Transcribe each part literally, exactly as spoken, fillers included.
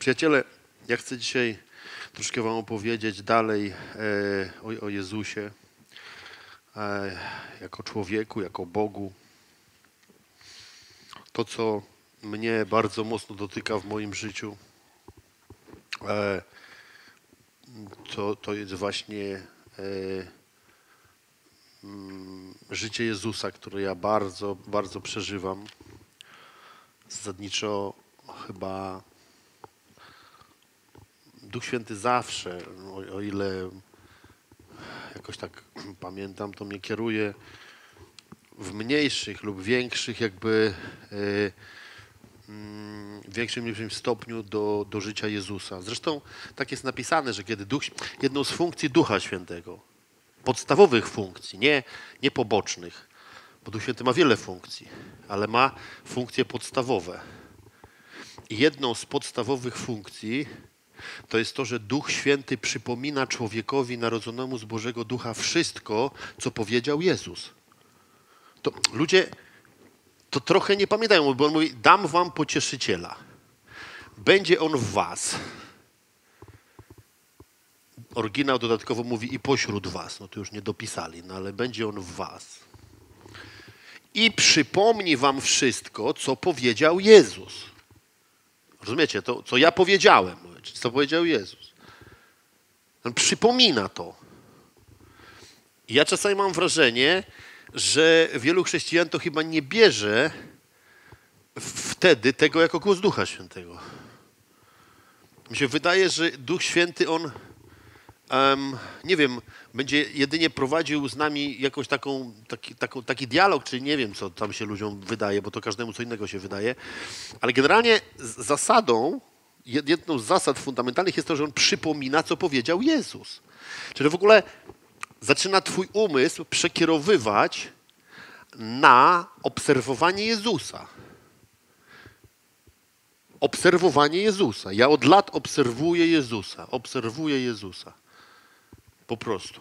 Przyjaciele, ja chcę dzisiaj troszkę wam opowiedzieć dalej e, o, o Jezusie e, jako człowieku, jako Bogu. To, co mnie bardzo mocno dotyka w moim życiu, e, to, to jest właśnie e, mm, życie Jezusa, które ja bardzo, bardzo przeżywam. Zasadniczo chyba Duch Święty zawsze, o, o ile jakoś tak pamiętam, to mnie kieruje w mniejszych lub większych jakby y, w większym lub mniejszym stopniu do, do życia Jezusa. Zresztą tak jest napisane, że kiedy Duch, jedną z funkcji Ducha Świętego, podstawowych funkcji, nie, nie pobocznych, bo Duch Święty ma wiele funkcji, ale ma funkcje podstawowe. I jedną z podstawowych funkcji to jest to, że Duch Święty przypomina człowiekowi narodzonemu z Bożego Ducha wszystko, co powiedział Jezus. To ludzie to trochę nie pamiętają, bo on mówi, dam wam pocieszyciela. Będzie on w was. Oryginał dodatkowo mówi i pośród was. No to już nie dopisali, no ale będzie on w was. I przypomni wam wszystko, co powiedział Jezus. Rozumiecie? To, co ja powiedziałem, co powiedział Jezus. On przypomina to. I ja czasami mam wrażenie, że wielu chrześcijan to chyba nie bierze wtedy tego jako głos Ducha Świętego. Mi się wydaje, że Duch Święty, on, um, nie wiem, będzie jedynie prowadził z nami jakąś taką, taki, taką, taki dialog, czy nie wiem, co tam się ludziom wydaje, bo to każdemu co innego się wydaje, ale generalnie zasadą, jedną z zasad fundamentalnych jest to, że on przypomina, co powiedział Jezus. Czyli w ogóle zaczyna twój umysł przekierowywać na obserwowanie Jezusa. Obserwowanie Jezusa. Ja od lat obserwuję Jezusa. Obserwuję Jezusa. Po prostu.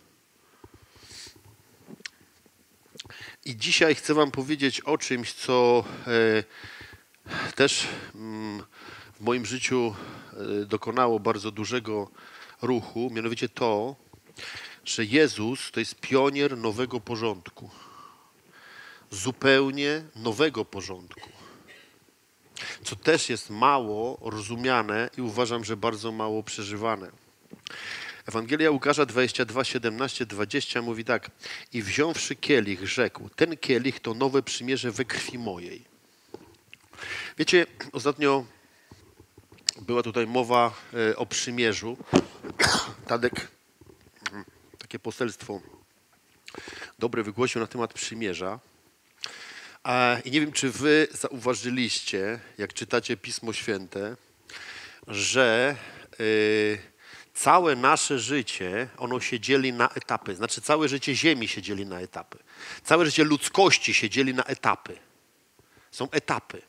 I dzisiaj chcę wam powiedzieć o czymś, co e, też mm, w moim życiu e, dokonało bardzo dużego ruchu. Mianowicie to, że Jezus to jest pionier nowego porządku. Zupełnie nowego porządku. Co też jest mało rozumiane i uważam, że bardzo mało przeżywane. Ewangelia Łukasza dwadzieścia dwa, siedemnaście, dwadzieścia mówi tak. I wziąwszy kielich, rzekł, ten kielich to nowe przymierze we krwi mojej. Wiecie, ostatnio była tutaj mowa o przymierzu. Tadek takie poselstwo dobre wygłosił na temat przymierza. I nie wiem, czy wy zauważyliście, jak czytacie Pismo Święte, że y, całe nasze życie, ono się dzieli na etapy. Znaczy całe życie Ziemi się dzieli na etapy. Całe życie ludzkości się dzieli na etapy. Są etapy.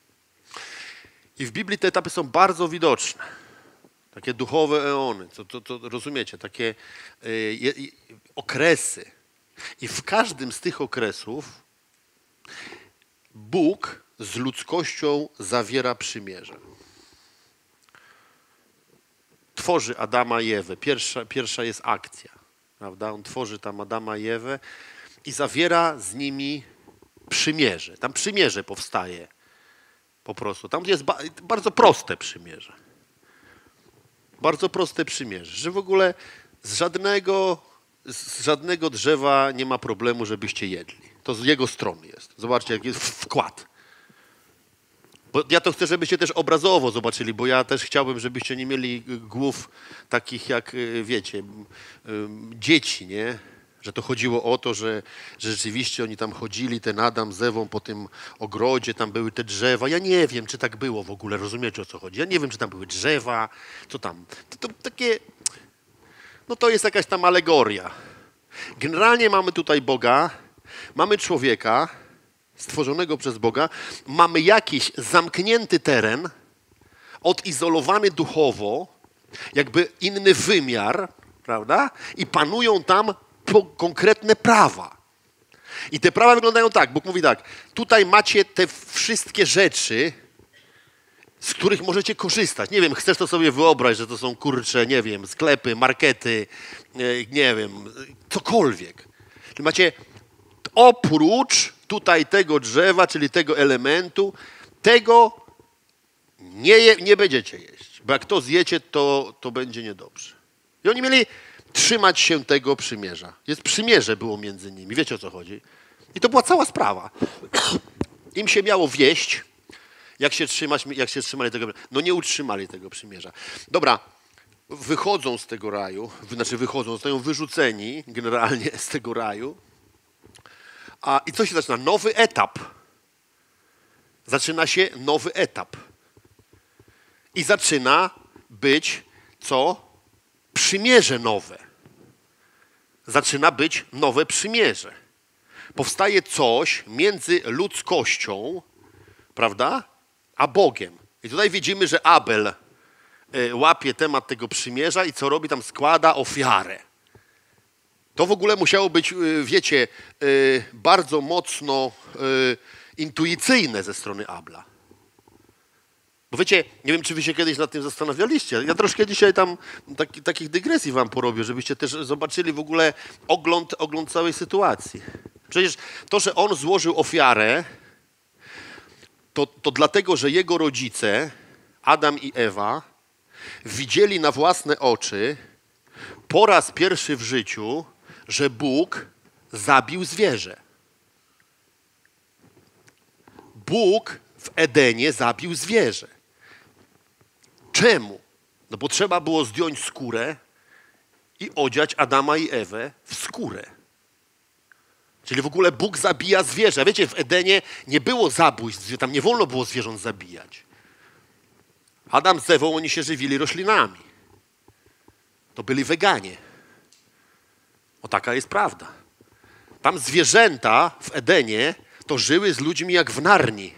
I w Biblii te etapy są bardzo widoczne. Takie duchowe eony, to, to, to rozumiecie, takie y, je, okresy. I w każdym z tych okresów Bóg z ludzkością zawiera przymierze. Tworzy Adama i Ewę. Pierwsza, pierwsza jest akcja, prawda? On tworzy tam Adama i Ewę i zawiera z nimi przymierze. Tam przymierze powstaje po prostu. Tam jest ba bardzo proste przymierze. Bardzo proste przymierze, że w ogóle z żadnego, z żadnego drzewa nie ma problemu, żebyście jedli. To z jego strony jest. Zobaczcie, jaki jest wkład. Bo ja to chcę, żebyście też obrazowo zobaczyli, bo ja też chciałbym, żebyście nie mieli głów takich jak, wiecie, dzieci, nie? Że to chodziło o to, że, że rzeczywiście oni tam chodzili, ten Adam z Ewą po tym ogrodzie, tam były te drzewa. Ja nie wiem, czy tak było w ogóle, rozumiecie, o co chodzi? Ja nie wiem, czy tam były drzewa, co tam. To, to takie, no to jest jakaś tam alegoria. Generalnie mamy tutaj Boga, mamy człowieka stworzonego przez Boga, mamy jakiś zamknięty teren, odizolowany duchowo, jakby inny wymiar, prawda? I panują tam konkretne prawa. I te prawa wyglądają tak. Bóg mówi tak, tutaj macie te wszystkie rzeczy z których możecie korzystać. Nie wiem, chcesz to sobie wyobrazić, że to są, kurcze, nie wiem, sklepy, markety, nie wiem, cokolwiek. Macie oprócz tutaj tego drzewa, czyli tego elementu, tego nie, je, nie będziecie jeść. Bo jak to zjecie, to, to będzie niedobrze. I oni mieli trzymać się tego przymierza. Jest przymierze było między nimi. Wiecie, o co chodzi? I to była cała sprawa. Im się miało wieść, jak się, trzymać, jak się trzymali tego. No nie utrzymali tego przymierza. Dobra, wychodzą z tego raju, znaczy wychodzą, zostają wyrzuceni generalnie z tego raju. A, I co się zaczyna? Nowy etap. Zaczyna się nowy etap. I zaczyna być co? Przymierze nowe. Zaczyna być nowe przymierze. Powstaje coś między ludzkością, prawda, a Bogiem. I tutaj widzimy, że Abel łapie temat tego przymierza i co robi? Tam składa ofiarę. To w ogóle musiało być, wiecie, bardzo mocno intuicyjne ze strony Abla. Bo wiecie, nie wiem, czy wy się kiedyś nad tym zastanawialiście. Ja troszkę dzisiaj tam taki, takich dygresji wam porobię, żebyście też zobaczyli w ogóle ogląd, ogląd całej sytuacji. Przecież to, że on złożył ofiarę, to, to dlatego, że jego rodzice, Adam i Ewa, widzieli na własne oczy po raz pierwszy w życiu, że Bóg zabił zwierzę. Bóg w Edenie zabił zwierzę. Czemu? No bo trzeba było zdjąć skórę i odziać Adama i Ewę w skórę. Czyli w ogóle Bóg zabija zwierzę. Wiecie, w Edenie nie było zabójstw, tam nie wolno było zwierząt zabijać. Adam z Ewą, oni się żywili roślinami. To byli weganie. O, taka jest prawda. Tam zwierzęta w Edenie to żyły z ludźmi jak w Narni.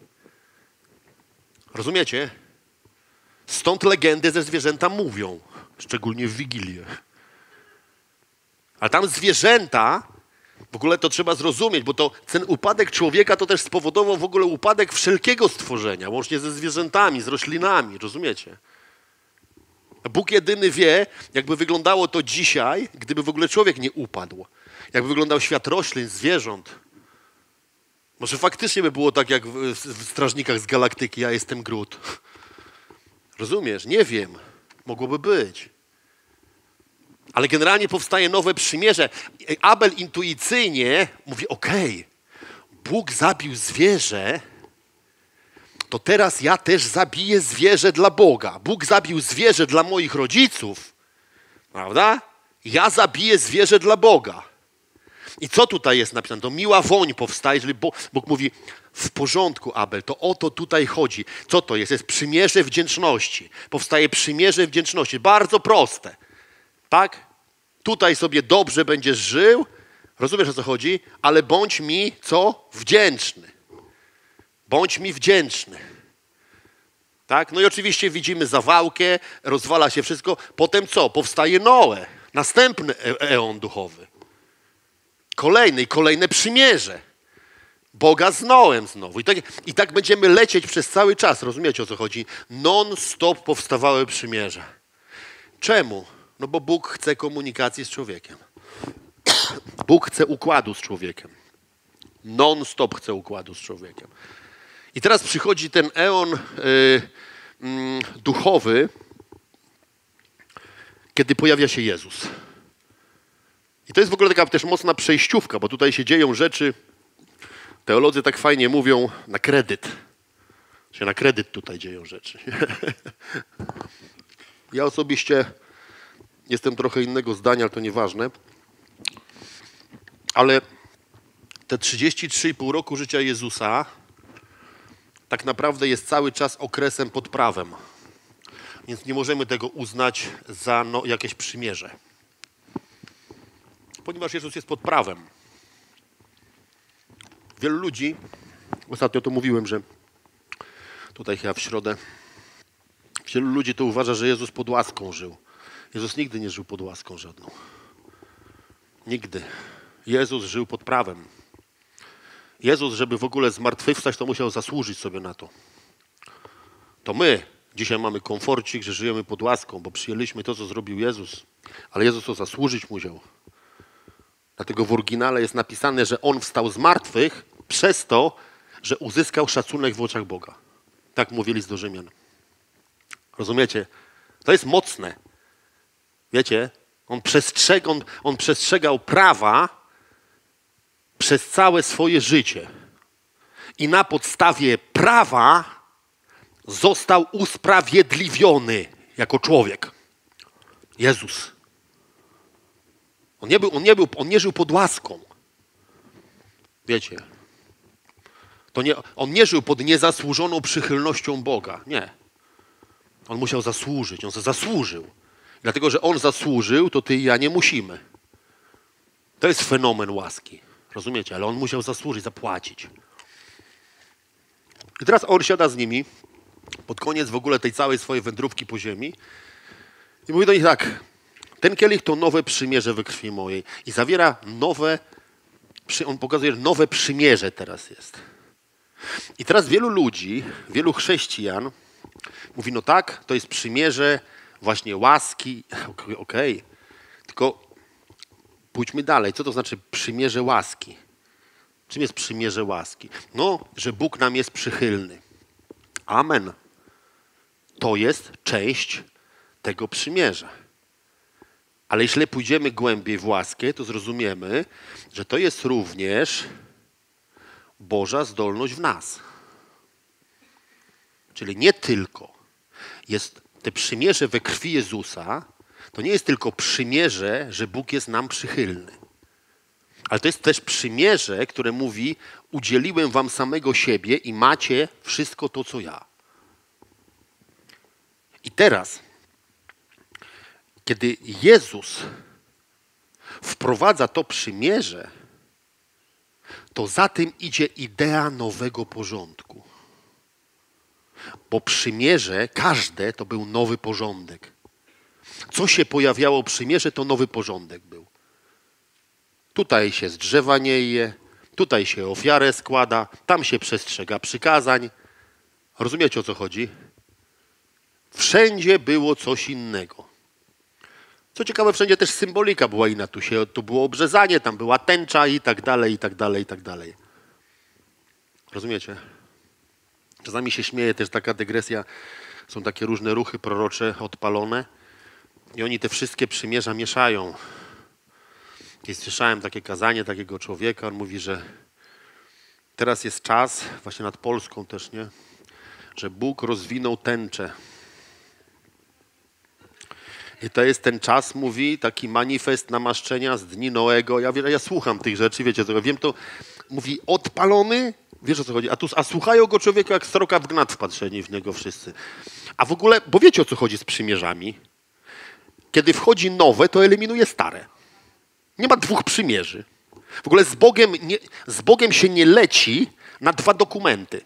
Rozumiecie? Stąd legendy ze zwierzęta mówią, szczególnie w Wigilię. Ale tam zwierzęta, w ogóle to trzeba zrozumieć, bo to ten upadek człowieka to też spowodował w ogóle upadek wszelkiego stworzenia, łącznie ze zwierzętami, z roślinami, rozumiecie? Bóg jedyny wie, jakby wyglądało to dzisiaj, gdyby w ogóle człowiek nie upadł. Jakby wyglądał świat roślin, zwierząt. Może faktycznie by było tak jak w, w Strażnikach z Galaktyki, ja jestem Groot. Rozumiesz? Nie wiem. Mogłoby być. Ale generalnie powstaje nowe przymierze. Abel intuicyjnie mówi, okej, Bóg zabił zwierzę, to teraz ja też zabiję zwierzę dla Boga. Bóg zabił zwierzę dla moich rodziców, prawda? Ja zabiję zwierzę dla Boga. I co tutaj jest napisane? To miła woń powstaje, jeżeli Bóg mówi, w porządku, Abel, to o to tutaj chodzi. Co to jest? Jest przymierze wdzięczności. Powstaje przymierze wdzięczności. Bardzo proste. Tak? Tutaj sobie dobrze będziesz żył, rozumiesz, o co chodzi, ale bądź mi co? Wdzięczny. Bądź mi wdzięczny. Tak? No i oczywiście widzimy zawałkę, rozwala się wszystko. Potem co? Powstaje Noe. Następny e eon duchowy. Kolejny i kolejne przymierze. Boga z Noem znowu. I tak, I tak będziemy lecieć przez cały czas. Rozumiecie, o co chodzi? Non-stop powstawały przymierza. Czemu? No bo Bóg chce komunikacji z człowiekiem. Bóg chce układu z człowiekiem. Non-stop chce układu z człowiekiem. I teraz przychodzi ten eon y, y, duchowy, kiedy pojawia się Jezus. I to jest w ogóle taka też mocna przejściówka, bo tutaj się dzieją rzeczy, teolodzy tak fajnie mówią, na kredyt. Się na kredyt tutaj dzieją rzeczy. Ja osobiście jestem trochę innego zdania, ale to nieważne. Ale te trzydzieści trzy i pół roku życia Jezusa tak naprawdę jest cały czas okresem pod prawem. Więc nie możemy tego uznać za no, jakieś przymierze. Ponieważ Jezus jest pod prawem. Wielu ludzi, ostatnio to mówiłem, że tutaj chyba w środę, wielu ludzi to uważa, że Jezus pod łaską żył. Jezus nigdy nie żył pod łaską żadną. Nigdy. Jezus żył pod prawem. Jezus, żeby w ogóle zmartwychwstać, to musiał zasłużyć sobie na to. To my dzisiaj mamy komforcik, że żyjemy pod łaską, bo przyjęliśmy to, co zrobił Jezus. Ale Jezus to zasłużyć musiał. Dlatego w oryginale jest napisane, że On wstał z martwych przez to, że uzyskał szacunek w oczach Boga. Tak mówili z do Rzymian. Rozumiecie? To jest mocne. Wiecie? On, przestrzeg, on, on przestrzegał prawa przez całe swoje życie. I na podstawie prawa został usprawiedliwiony jako człowiek. Jezus. On nie, był, on, nie był, on nie żył pod łaską. Wiecie? To nie, on nie żył pod niezasłużoną przychylnością Boga. Nie. On musiał zasłużyć. On zasłużył. Dlatego, że on zasłużył, to ty i ja nie musimy. To jest fenomen łaski. Rozumiecie? Ale on musiał zasłużyć, zapłacić. I teraz on siada z nimi pod koniec w ogóle tej całej swojej wędrówki po ziemi i mówi do nich tak: ten kielich to nowe przymierze we krwi mojej. I zawiera nowe, on pokazuje, że nowe przymierze teraz jest. I teraz wielu ludzi, wielu chrześcijan mówi, no tak, to jest przymierze właśnie łaski. Okej, okay. Tylko pójdźmy dalej. Co to znaczy przymierze łaski? Czym jest przymierze łaski? No, że Bóg nam jest przychylny. Amen. To jest część tego przymierza. Ale jeśli pójdziemy głębiej w łaskę, to zrozumiemy, że to jest również Boża zdolność w nas. Czyli nie tylko jest te przymierze we krwi Jezusa, to nie jest tylko przymierze, że Bóg jest nam przychylny. Ale to jest też przymierze, które mówi, udzieliłem wam samego siebie i macie wszystko to, co ja. I teraz, kiedy Jezus wprowadza to przymierze, to za tym idzie idea nowego porządku. Bo przymierze, każde, to był nowy porządek. Co się pojawiało przymierze, to nowy porządek był. Tutaj się z drzewa nie je, tutaj się ofiarę składa, tam się przestrzega przykazań. Rozumiecie, o co chodzi? Wszędzie było coś innego. Co ciekawe, wszędzie też symbolika była inna. Tu, się, tu było obrzezanie, tam była tęcza i tak dalej, i tak dalej, i tak dalej. Rozumiecie? Czasami się śmieje też taka dygresja. Są takie różne ruchy prorocze odpalone i oni te wszystkie przymierza mieszają. I słyszałem takie kazanie takiego człowieka, on mówi, że teraz jest czas, właśnie nad Polską też, nie? Że Bóg rozwinął tęczę. I to jest ten czas, mówi, taki manifest namaszczenia z dni Noego. Ja, ja słucham tych rzeczy, wiecie, co wiem, to mówi odpalony, wiesz o co chodzi, a, tu, a słuchają go człowieka jak sroka w gnat wpatrzeni w niego wszyscy. A w ogóle, bo wiecie o co chodzi z przymierzami? Kiedy wchodzi nowe, to eliminuje stare. Nie ma dwóch przymierzy. W ogóle z Bogiem, nie, z Bogiem się nie leci na dwa dokumenty.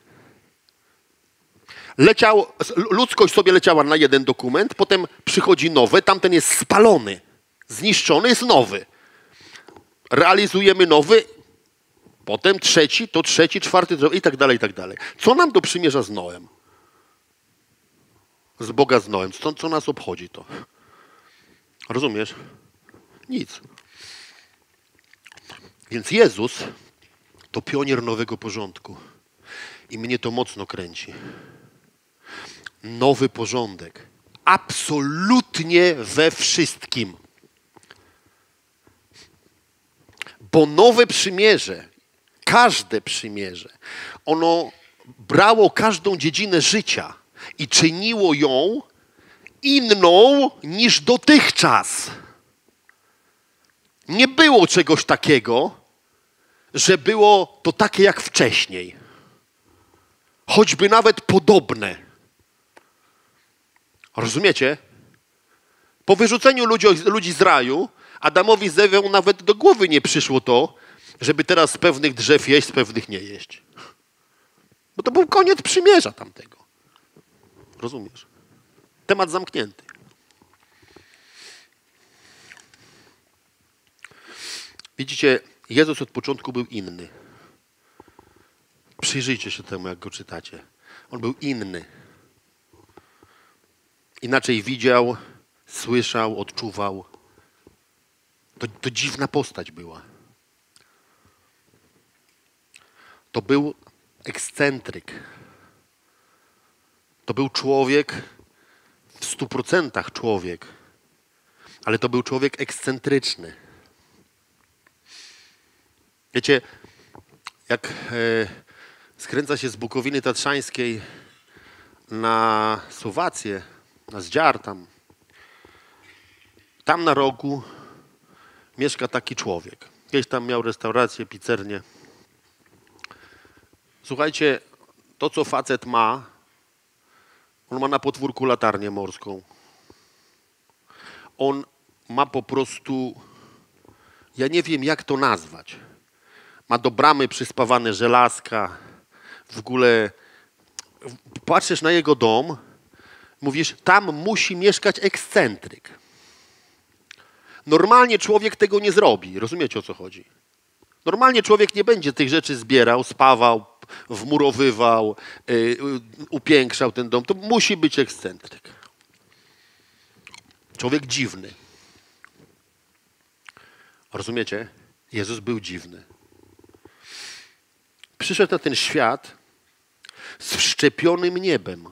Leciał, ludzkość sobie leciała na jeden dokument, potem przychodzi nowy, tamten jest spalony, zniszczony, jest nowy. Realizujemy nowy, potem trzeci, to trzeci, czwarty i tak dalej, i tak dalej. Co nam do przymierza z Noem? Z Boga z Noem. Co, co nas obchodzi to? Rozumiesz? Nic. Więc Jezus to pionier nowego porządku. I mnie to mocno kręci. Nowy porządek. Absolutnie we wszystkim. Bo nowe przymierze, każde przymierze, ono brało każdą dziedzinę życia i czyniło ją inną niż dotychczas. Nie było czegoś takiego, że było to takie jak wcześniej. Choćby nawet podobne. Rozumiecie? Po wyrzuceniu ludzi, ludzi z raju, Adamowi z Ewą nawet do głowy nie przyszło to, żeby teraz z pewnych drzew jeść, z pewnych nie jeść. Bo to był koniec przymierza tamtego. Rozumiesz? Temat zamknięty. Widzicie, Jezus od początku był inny. Przyjrzyjcie się temu, jak go czytacie. On był inny. inaczej widział, słyszał, odczuwał. To, to dziwna postać była. To był ekscentryk. To był człowiek, w stu procentach człowiek, ale to był człowiek ekscentryczny. Wiecie, jak e, skręca się z Bukowiny Tatrzańskiej na Słowację, na Zdziar tam, tam na rogu mieszka taki człowiek. Gdzieś tam miał restaurację, pizzernię. Słuchajcie, to co facet ma, on ma na podwórku latarnię morską. On ma po prostu, ja nie wiem jak to nazwać. Ma do bramy przyspawane żelazka. W ogóle patrzysz na jego dom, mówisz, tam musi mieszkać ekscentryk. Normalnie człowiek tego nie zrobi. Rozumiecie, o co chodzi? Normalnie człowiek nie będzie tych rzeczy zbierał, spawał, wmurowywał, yy, upiększał ten dom. To musi być ekscentryk. Człowiek dziwny. Rozumiecie? Jezus był dziwny. Przyszedł na ten świat z wszczepionym niebem.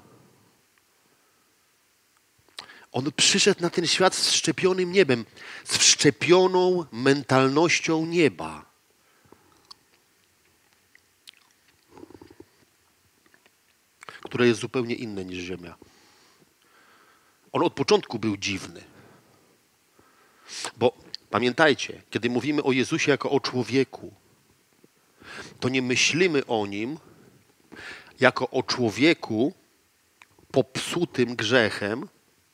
On przyszedł na ten świat z wszczepionym niebem, z wszczepioną mentalnością nieba. Które jest zupełnie inne niż ziemia. On od początku był dziwny. Bo pamiętajcie, kiedy mówimy o Jezusie jako o człowieku, to nie myślimy o Nim jako o człowieku popsutym grzechem,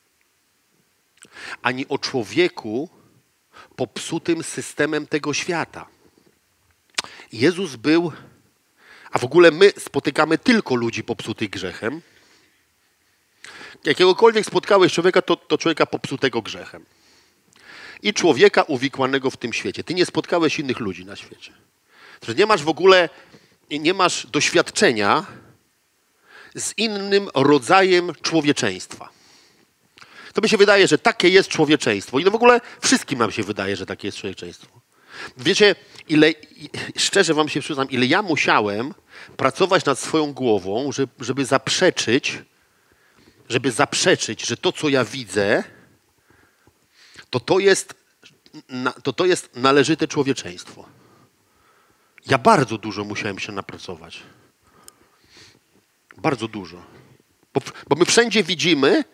ani o człowieku popsutym systemem tego świata. Jezus był, a w ogóle my spotykamy tylko ludzi popsutych grzechem. Jakiegokolwiek spotkałeś człowieka, to, to człowieka popsutego grzechem. I człowieka uwikłanego w tym świecie. Ty nie spotkałeś innych ludzi na świecie. Że nie masz w ogóle, nie masz doświadczenia z innym rodzajem człowieczeństwa. To mi się wydaje, że takie jest człowieczeństwo. I no w ogóle wszystkim nam się wydaje, że takie jest człowieczeństwo. Wiecie, ile, szczerze wam się przyznam, ile ja musiałem pracować nad swoją głową, żeby, żeby zaprzeczyć, żeby zaprzeczyć, że to, co ja widzę, to to jest, to to jest należyte człowieczeństwo. Ja bardzo dużo musiałem się napracować. Bardzo dużo. Bo, bo my wszędzie widzimy,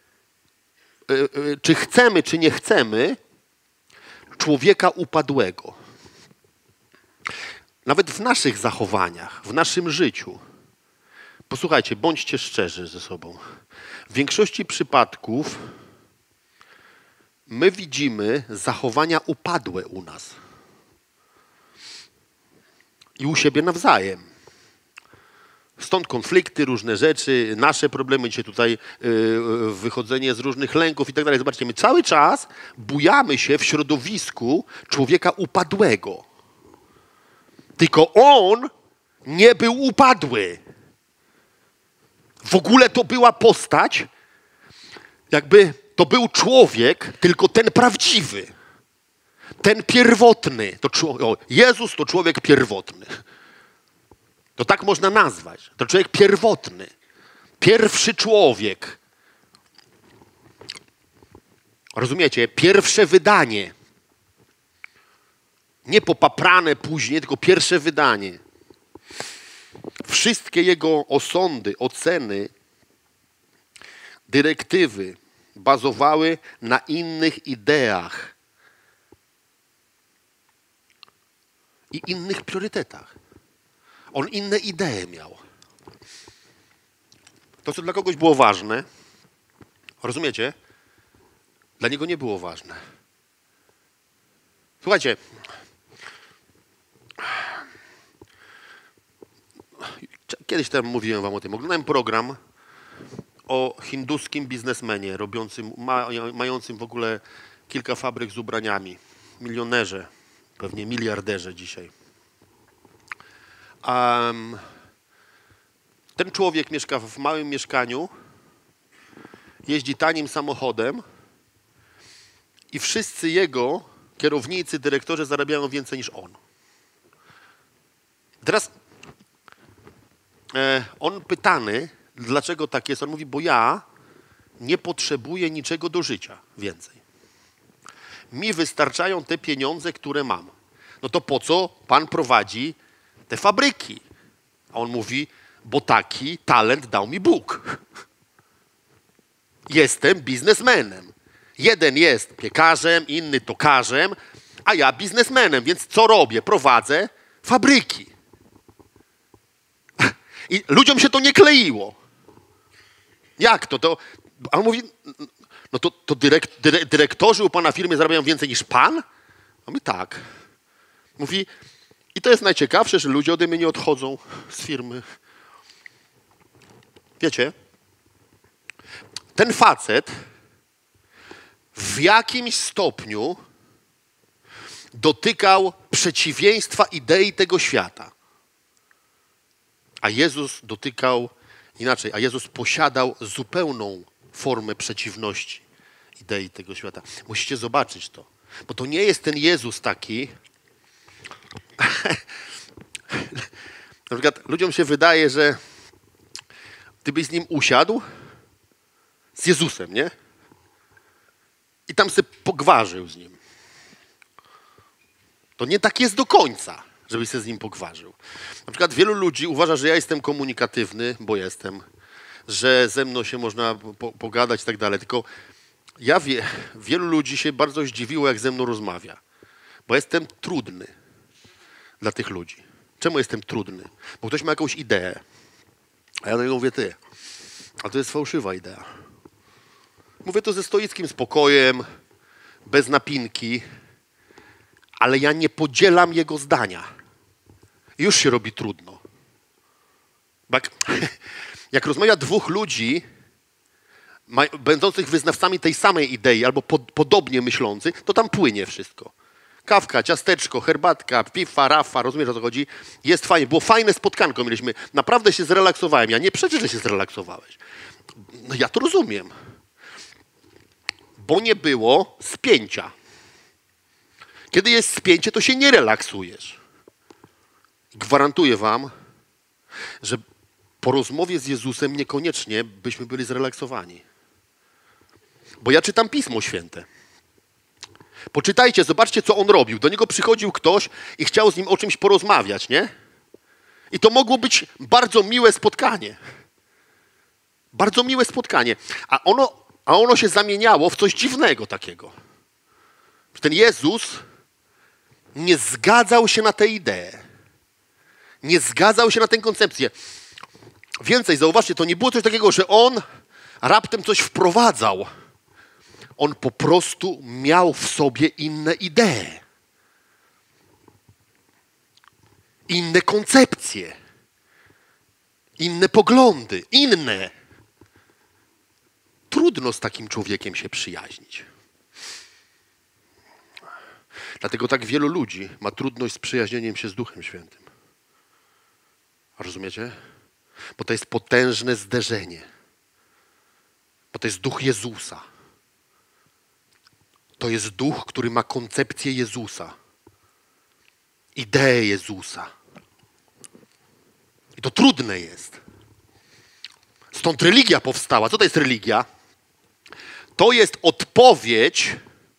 czy chcemy, czy nie chcemy, człowieka upadłego. Nawet w naszych zachowaniach, w naszym życiu. Posłuchajcie, bądźcie szczerzy ze sobą. W większości przypadków my widzimy zachowania upadłe u nas. I u siebie nawzajem. Stąd konflikty, różne rzeczy, nasze problemy, dzisiaj tutaj yy, wychodzenie z różnych lęków i tak dalej. Zobaczcie, my cały czas bujamy się w środowisku człowieka upadłego. Tylko on nie był upadły. W ogóle to była postać, jakby to był człowiek, tylko ten prawdziwy. Ten pierwotny. To człowiek, o, Jezus to człowiek pierwotny. To tak można nazwać. To człowiek pierwotny. Pierwszy człowiek. Rozumiecie? Pierwsze wydanie. Nie popaprane później, tylko pierwsze wydanie. Wszystkie jego osądy, oceny, dyrektywy bazowały na innych ideach i innych priorytetach. On inne idee miał. To, co dla kogoś było ważne, rozumiecie? Dla niego nie było ważne. Słuchajcie, kiedyś tam mówiłem wam o tym. Oglądałem program o hinduskim biznesmenie, robiącym, ma, mającym w ogóle kilka fabryk z ubraniami. Milionerze, pewnie miliarderze dzisiaj. Um, ten człowiek mieszka w małym mieszkaniu jeździ tanim samochodem i wszyscy jego kierownicy, dyrektorzy zarabiają więcej niż on. Teraz e, on pytany, dlaczego tak jest, on mówi, bo ja nie potrzebuję niczego do życia więcej. Mi wystarczają te pieniądze, które mam. No to po co pan prowadzi te fabryki? A on mówi, bo taki talent dał mi Bóg. Jestem biznesmenem. Jeden jest piekarzem, inny tokarzem, a ja biznesmenem, więc co robię? Prowadzę fabryki. I ludziom się to nie kleiło. Jak to? to a on mówi, no to, to dyrekt, dyrektorzy u pana firmy zarabiają więcej niż pan? On mówi, tak. Mówi, i to jest najciekawsze, że ludzie ode mnie nie odchodzą z firmy. Wiecie, ten facet w jakimś stopniu dotykał przeciwieństwa idei tego świata. A Jezus dotykał inaczej, a Jezus posiadał zupełną formę przeciwności idei tego świata. Musicie zobaczyć to, bo to nie jest ten Jezus taki. Na przykład ludziom się wydaje, że ty byś z nim usiadł, z Jezusem, nie? I tam sobie pogwarzył z nim. To nie tak jest do końca, żebyś się z nim pogwarzył. Na przykład wielu ludzi uważa, że ja jestem komunikatywny, bo jestem, że ze mną się można po pogadać i tak dalej. Tylko ja wie, wielu ludzi się bardzo zdziwiło, jak ze mną rozmawia. Bo jestem trudny dla tych ludzi. Czemu jestem trudny? Bo ktoś ma jakąś ideę. A ja do niego mówię, ty, a to jest fałszywa idea. Mówię to ze stoickim spokojem, bez napinki, ale ja nie podzielam jego zdania. I już się robi trudno. Jak, jak rozmawia dwóch ludzi, będących wyznawcami tej samej idei albo pod, podobnie myślących, to tam płynie wszystko. Kawka, ciasteczko, herbatka, pifa, rafa, rozumiesz, o co chodzi? Jest fajnie. Było fajne spotkanko mieliśmy. Naprawdę się zrelaksowałem. Ja nie przeczę, że się zrelaksowałeś. No ja to rozumiem. Bo nie było spięcia. Kiedy jest spięcie, to się nie relaksujesz. Gwarantuję wam, że po rozmowie z Jezusem niekoniecznie byśmy byli zrelaksowani. Bo ja czytam Pismo Święte. Poczytajcie, zobaczcie, co on robił. Do niego przychodził ktoś i chciał z nim o czymś porozmawiać, nie? I to mogło być bardzo miłe spotkanie. Bardzo miłe spotkanie. A ono, a ono się zamieniało w coś dziwnego takiego. Ten Jezus nie zgadzał się na tę ideę. Nie zgadzał się na tę koncepcję. Więcej, zauważcie, to nie było coś takiego, że on raptem coś wprowadzał. On po prostu miał w sobie inne idee. Inne koncepcje. Inne poglądy. Inne. Trudno z takim człowiekiem się przyjaźnić. Dlatego tak wielu ludzi ma trudność z przyjaźnieniem się z Duchem Świętym. Rozumiecie? Bo to jest potężne zderzenie. Bo to jest Duch Jezusa. To jest Duch, który ma koncepcję Jezusa. Ideę Jezusa. I to trudne jest. Stąd religia powstała. Co to jest religia? To jest odpowiedź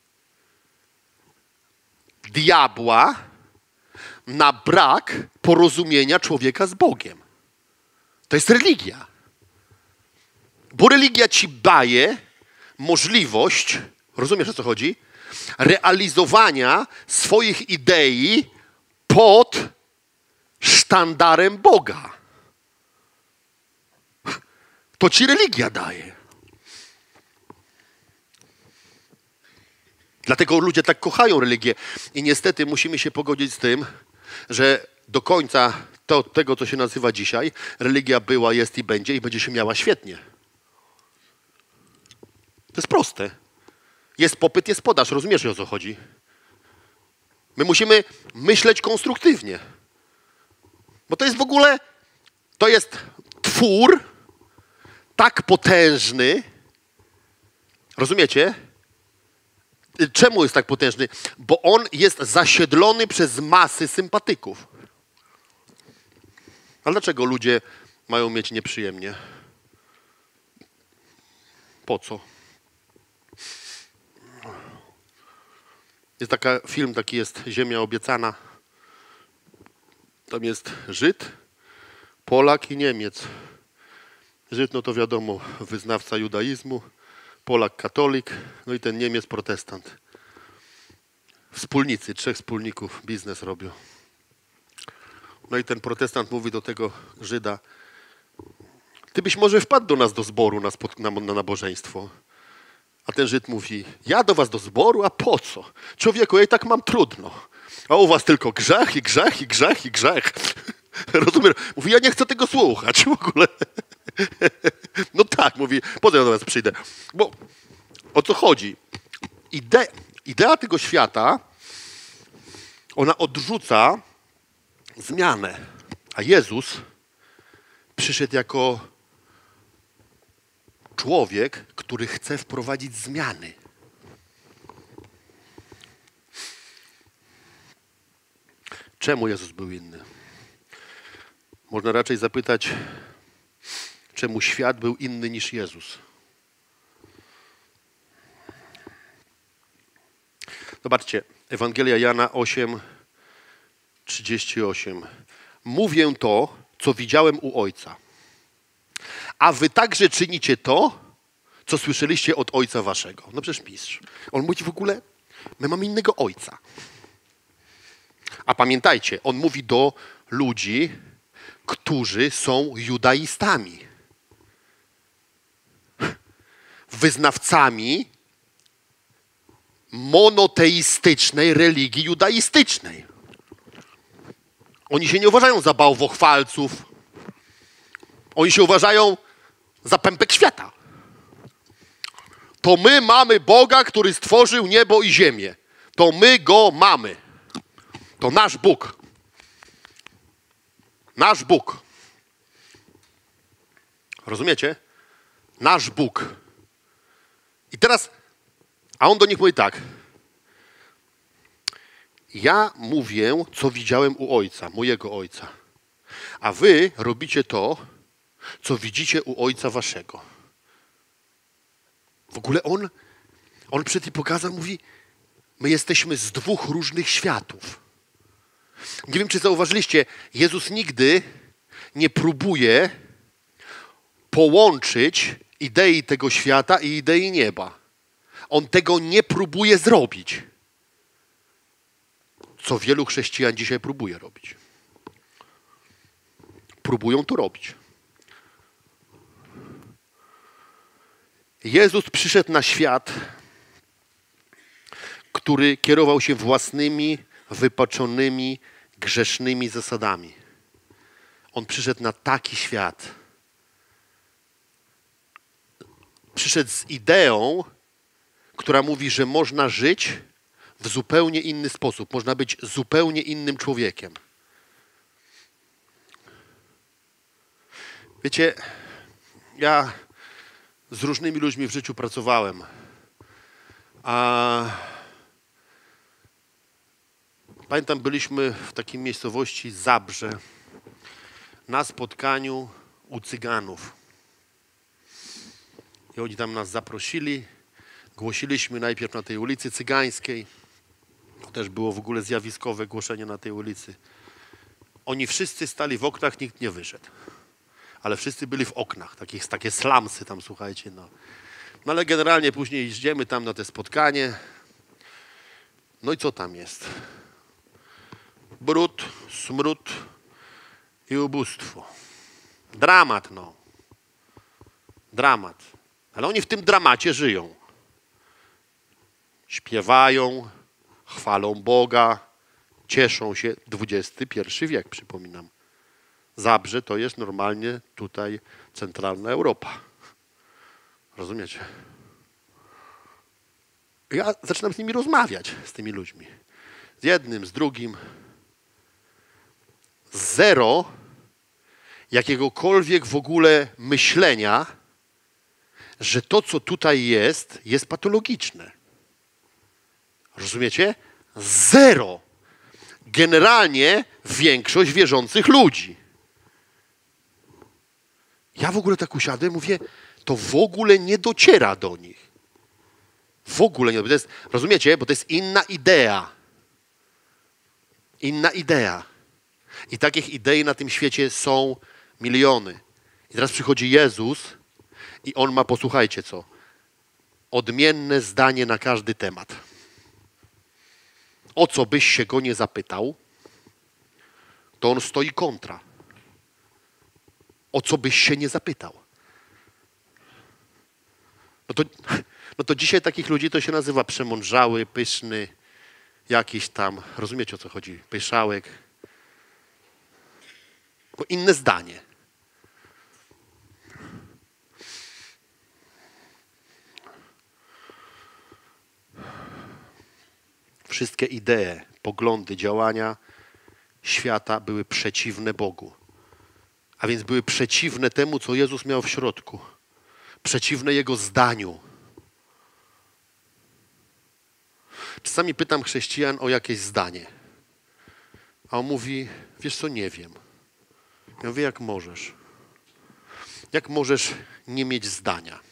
diabła na brak porozumienia człowieka z Bogiem. To jest religia. Bo religia ci daje możliwość, rozumiesz, o co chodzi? Realizowania swoich idei pod sztandarem Boga. To ci religia daje. Dlatego ludzie tak kochają religię. I niestety musimy się pogodzić z tym, że do końca to, tego, co się nazywa dzisiaj, religia była, jest i będzie i będzie się miała świetnie. To jest proste. Jest popyt, jest podaż. Rozumiesz, o co chodzi? My musimy myśleć konstruktywnie. Bo to jest w ogóle, to jest twór tak potężny, Rozumiecie? Czemu jest tak potężny? Bo on jest zasiedlony przez masy sympatyków. A dlaczego ludzie mają mieć nieprzyjemnie? Po co? Jest taki film, taki jest Ziemia obiecana. Tam jest Żyd, Polak i Niemiec. Żyd, no to wiadomo, wyznawca judaizmu, Polak katolik, no i ten Niemiec protestant. Wspólnicy, trzech wspólników biznes robią. No i ten protestant mówi do tego Żyda: ty byś może wpadł do nas do zboru na, na, na nabożeństwo. A ten Żyd mówi: ja do was do zboru? A po co? Człowieku, ja i tak mam trudno. A u was tylko grzech i grzech i grzech i grzech. Rozumiem? Mówi: ja nie chcę tego słuchać w ogóle. No tak, mówi, po co ja do was przyjdę? Bo o co chodzi? Ide, idea tego świata, ona odrzuca zmianę. A Jezus przyszedł jako człowiek, który chce wprowadzić zmiany. Czemu Jezus był inny? Można raczej zapytać, czemu świat był inny niż Jezus. Zobaczcie, Ewangelia Jana osiem, trzydzieści osiem. Mówię to, co widziałem u Ojca. A wy także czynicie to, co słyszeliście od Ojca waszego. No przecież mistrz. On mówi w ogóle, my mamy innego Ojca. A pamiętajcie, on mówi do ludzi, którzy są judaistami. Wyznawcami monoteistycznej religii judaistycznej. Oni się nie uważają za bałwochwalców. Oni się uważają za pępek świata. To my mamy Boga, który stworzył niebo i ziemię. To my Go mamy. To nasz Bóg. Nasz Bóg. Rozumiecie? Nasz Bóg. I teraz, a on do nich mówi tak. Ja mówię, co widziałem u Ojca, mojego Ojca. A wy robicie to, co widzicie u Ojca waszego. W ogóle on, on przed tym pokazał, mówi, my jesteśmy z dwóch różnych światów. Nie wiem, czy zauważyliście, Jezus nigdy nie próbuje połączyć idei tego świata i idei nieba. On tego nie próbuje zrobić. Co wielu chrześcijan dzisiaj próbuje robić. Próbują to robić. Jezus przyszedł na świat, który kierował się własnymi, wypaczonymi, grzesznymi zasadami. On przyszedł na taki świat. Przyszedł z ideą, która mówi, że można żyć w zupełnie inny sposób. Można być zupełnie innym człowiekiem. Wiecie, ja z różnymi ludźmi w życiu pracowałem. A pamiętam, byliśmy w takiej miejscowości Zabrze na spotkaniu u Cyganów. I oni tam nas zaprosili. Głosiliśmy najpierw na tej ulicy Cygańskiej. To też było w ogóle zjawiskowe głoszenie na tej ulicy. Oni wszyscy stali w oknach, nikt nie wyszedł. Ale wszyscy byli w oknach, takich, takie slamsy tam, słuchajcie. No. no ale generalnie później idziemy tam na te spotkanie. No i co tam jest? Brud, smród i ubóstwo. Dramat, no. Dramat. Ale oni w tym dramacie żyją. Śpiewają, chwalą Boga, cieszą się. dwudziesty pierwszy wiek, przypominam. Zabrze to jest normalnie tutaj centralna Europa. Rozumiecie? Ja zaczynam z nimi rozmawiać, z tymi ludźmi. Z jednym, z drugim. Zero jakiegokolwiek w ogóle myślenia, że to, co tutaj jest, jest patologiczne. Rozumiecie? Zero. Generalnie większość wierzących ludzi. Ja w ogóle tak usiadłem, mówię, to w ogóle nie dociera do nich. W ogóle nie. To jest, rozumiecie? Bo to jest inna idea. Inna idea. I takich idei na tym świecie są miliony. I teraz przychodzi Jezus i On ma, posłuchajcie co, odmienne zdanie na każdy temat. O co byś się Go nie zapytał, to On stoi kontra. O co byś się nie zapytał. No to, no to dzisiaj takich ludzi to się nazywa przemądrzały, pyszny, jakiś tam, rozumiecie o co chodzi, pyszałek. Bo inne zdanie. Wszystkie idee, poglądy, działania świata były przeciwne Bogu. A więc były przeciwne temu, co Jezus miał w środku. Przeciwne Jego zdaniu. Czasami pytam chrześcijan o jakieś zdanie. A on mówi, wiesz co, nie wiem. Ja mówię, jak możesz? Jak możesz nie mieć zdania?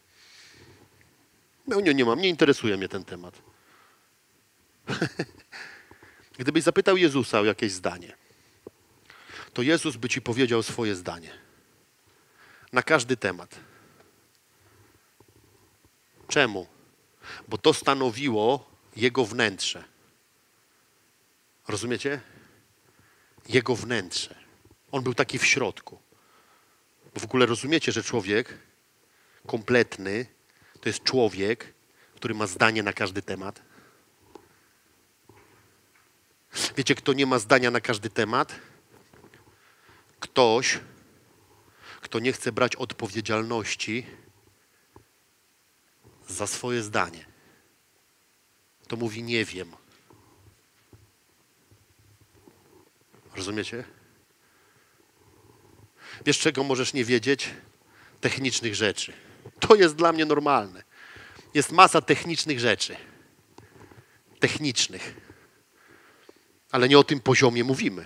No nie, nie mam, nie interesuje mnie ten temat. Gdybyś zapytał Jezusa o jakieś zdanie, to Jezus by ci powiedział swoje zdanie. Na każdy temat. Czemu? Bo to stanowiło Jego wnętrze. Rozumiecie? Jego wnętrze. On był taki w środku. Bo w ogóle rozumiecie, że człowiek kompletny to jest człowiek, który ma zdanie na każdy temat? Wiecie, kto nie ma zdania na każdy temat? Ktoś, kto nie chce brać odpowiedzialności za swoje zdanie. To mówi nie wiem. Rozumiecie? Wiesz, czego możesz nie wiedzieć? Technicznych rzeczy. To jest dla mnie normalne. Jest masa technicznych rzeczy. Technicznych. Ale nie o tym poziomie mówimy.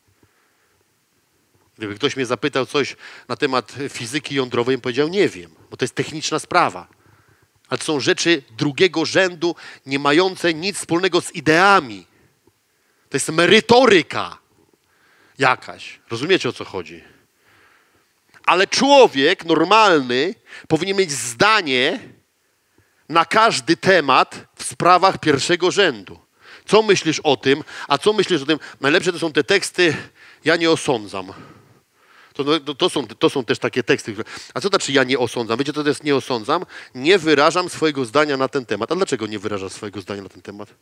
Gdyby ktoś mnie zapytał coś na temat fizyki jądrowej, bym powiedział nie wiem, bo to jest techniczna sprawa. Ale to są rzeczy drugiego rzędu, nie mające nic wspólnego z ideami. To jest merytoryka jakaś. Rozumiecie, o co chodzi? Ale człowiek normalny powinien mieć zdanie na każdy temat w sprawach pierwszego rzędu. Co myślisz o tym? A co myślisz o tym? Najlepsze to są te teksty, ja nie osądzam. To, to, to, są, to są też takie teksty. Które, a co znaczy ja nie osądzam? Wiecie, co to jest nie osądzam? Nie wyrażam swojego zdania na ten temat. A dlaczego nie wyrażasz swojego zdania na ten temat?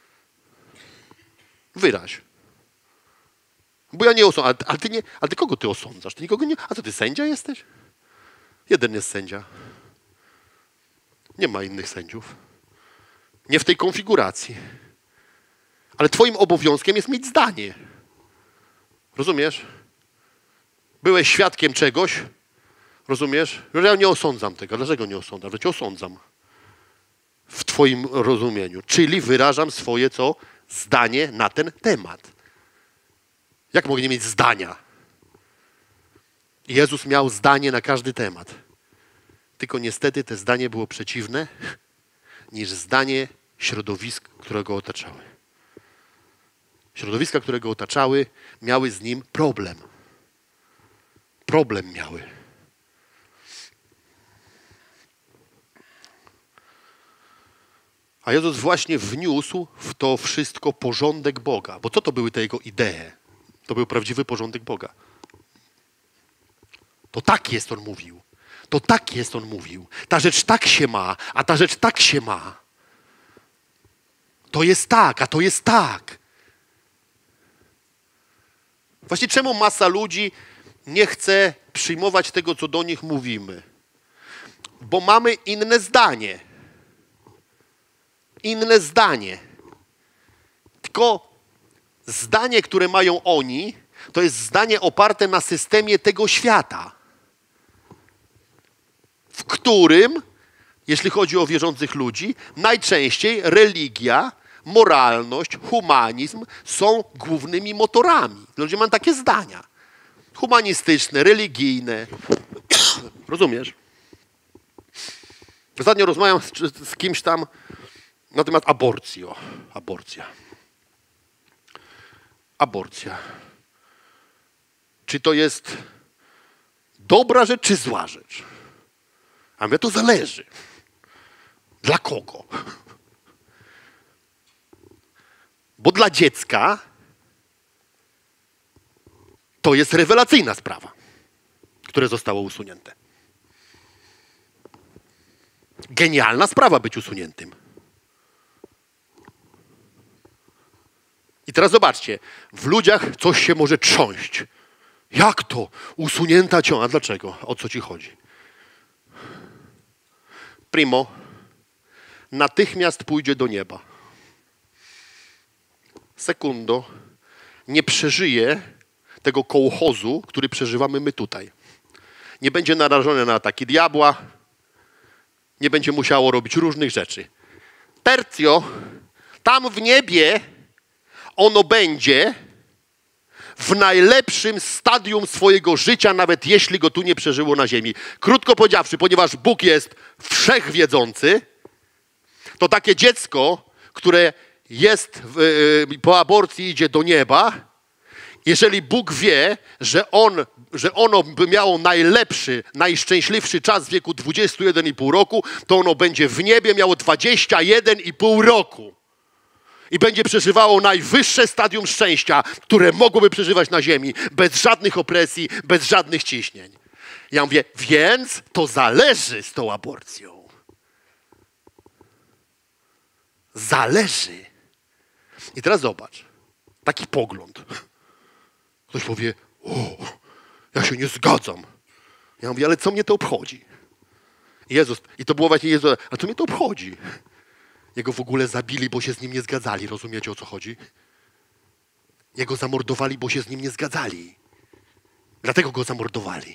Wyraź. Bo ja nie osądzam. Ale, ale, ty nie, ale ty kogo ty osądzasz? Ty nikogo nie... A co, ty sędzia jesteś? Jeden jest sędzia. Nie ma innych sędziów. Nie w tej konfiguracji. Ale twoim obowiązkiem jest mieć zdanie. Rozumiesz? Byłeś świadkiem czegoś, rozumiesz? Ja nie osądzam tego. Dlaczego nie osądzam? Że cię osądzam. W twoim rozumieniu. Czyli wyrażam swoje co? Zdanie na ten temat. Jak mogę nie mieć zdania? Jezus miał zdanie na każdy temat. Tylko niestety to zdanie było przeciwne niż zdanie środowisk, które go otaczały. Środowiska, które go otaczały, miały z nim problem. Problem miały. A Jezus właśnie wniósł w to wszystko porządek Boga. Bo co to były te jego idee? To był prawdziwy porządek Boga. To tak jest, on mówił. To tak jest, on mówił. Ta rzecz tak się ma, a ta rzecz tak się ma. To jest tak, a to jest tak. Właśnie czemu masa ludzi nie chce przyjmować tego, co do nich mówimy? Bo mamy inne zdanie. Inne zdanie. Tylko zdanie, które mają oni, to jest zdanie oparte na systemie tego świata. w którym, jeśli chodzi o wierzących ludzi, najczęściej religia, moralność, humanizm są głównymi motorami. Ludzie mają takie zdania. Humanistyczne, religijne. Rozumiesz? Ostatnio rozmawiam z, z kimś tam na temat aborcji. O, aborcja. Aborcja. Czy to jest dobra rzecz, czy zła rzecz? A mnie to zależy. Dla kogo? Bo dla dziecka to jest rewelacyjna sprawa, które zostało usunięte. Genialna sprawa być usuniętym. I teraz zobaczcie, w ludziach coś się może trząść. Jak to? Usunięta ciąża. A dlaczego? O co ci chodzi? Primo, natychmiast pójdzie do nieba. Sekundo, nie przeżyje tego kołchozu, który przeżywamy my tutaj. Nie będzie narażone na ataki diabła, nie będzie musiało robić różnych rzeczy. Tercio, tam w niebie ono będzie w najlepszym stadium swojego życia, nawet jeśli go tu nie przeżyło na ziemi. Krótko powiedziawszy, ponieważ Bóg jest wszechwiedzący, to takie dziecko, które jest yy, po aborcji, idzie do nieba, jeżeli Bóg wie, że, on, że ono by miało najlepszy, najszczęśliwszy czas w wieku dwudziestu jeden i pół roku, to ono będzie w niebie miało dwadzieścia jeden i pół roku. I będzie przeżywało najwyższe stadium szczęścia, które mogłoby przeżywać na ziemi, bez żadnych opresji, bez żadnych ciśnień. Ja mówię, więc to zależy z tą aborcją. Zależy. I teraz zobacz, taki pogląd. Ktoś powie, o, ja się nie zgadzam. Ja mówię, ale co mnie to obchodzi? Jezus, i to było właśnie Jezus, a co mnie to obchodzi? Jego w ogóle zabili, bo się z nim nie zgadzali. Rozumiecie, o co chodzi? Jego zamordowali, bo się z nim nie zgadzali. Dlatego go zamordowali.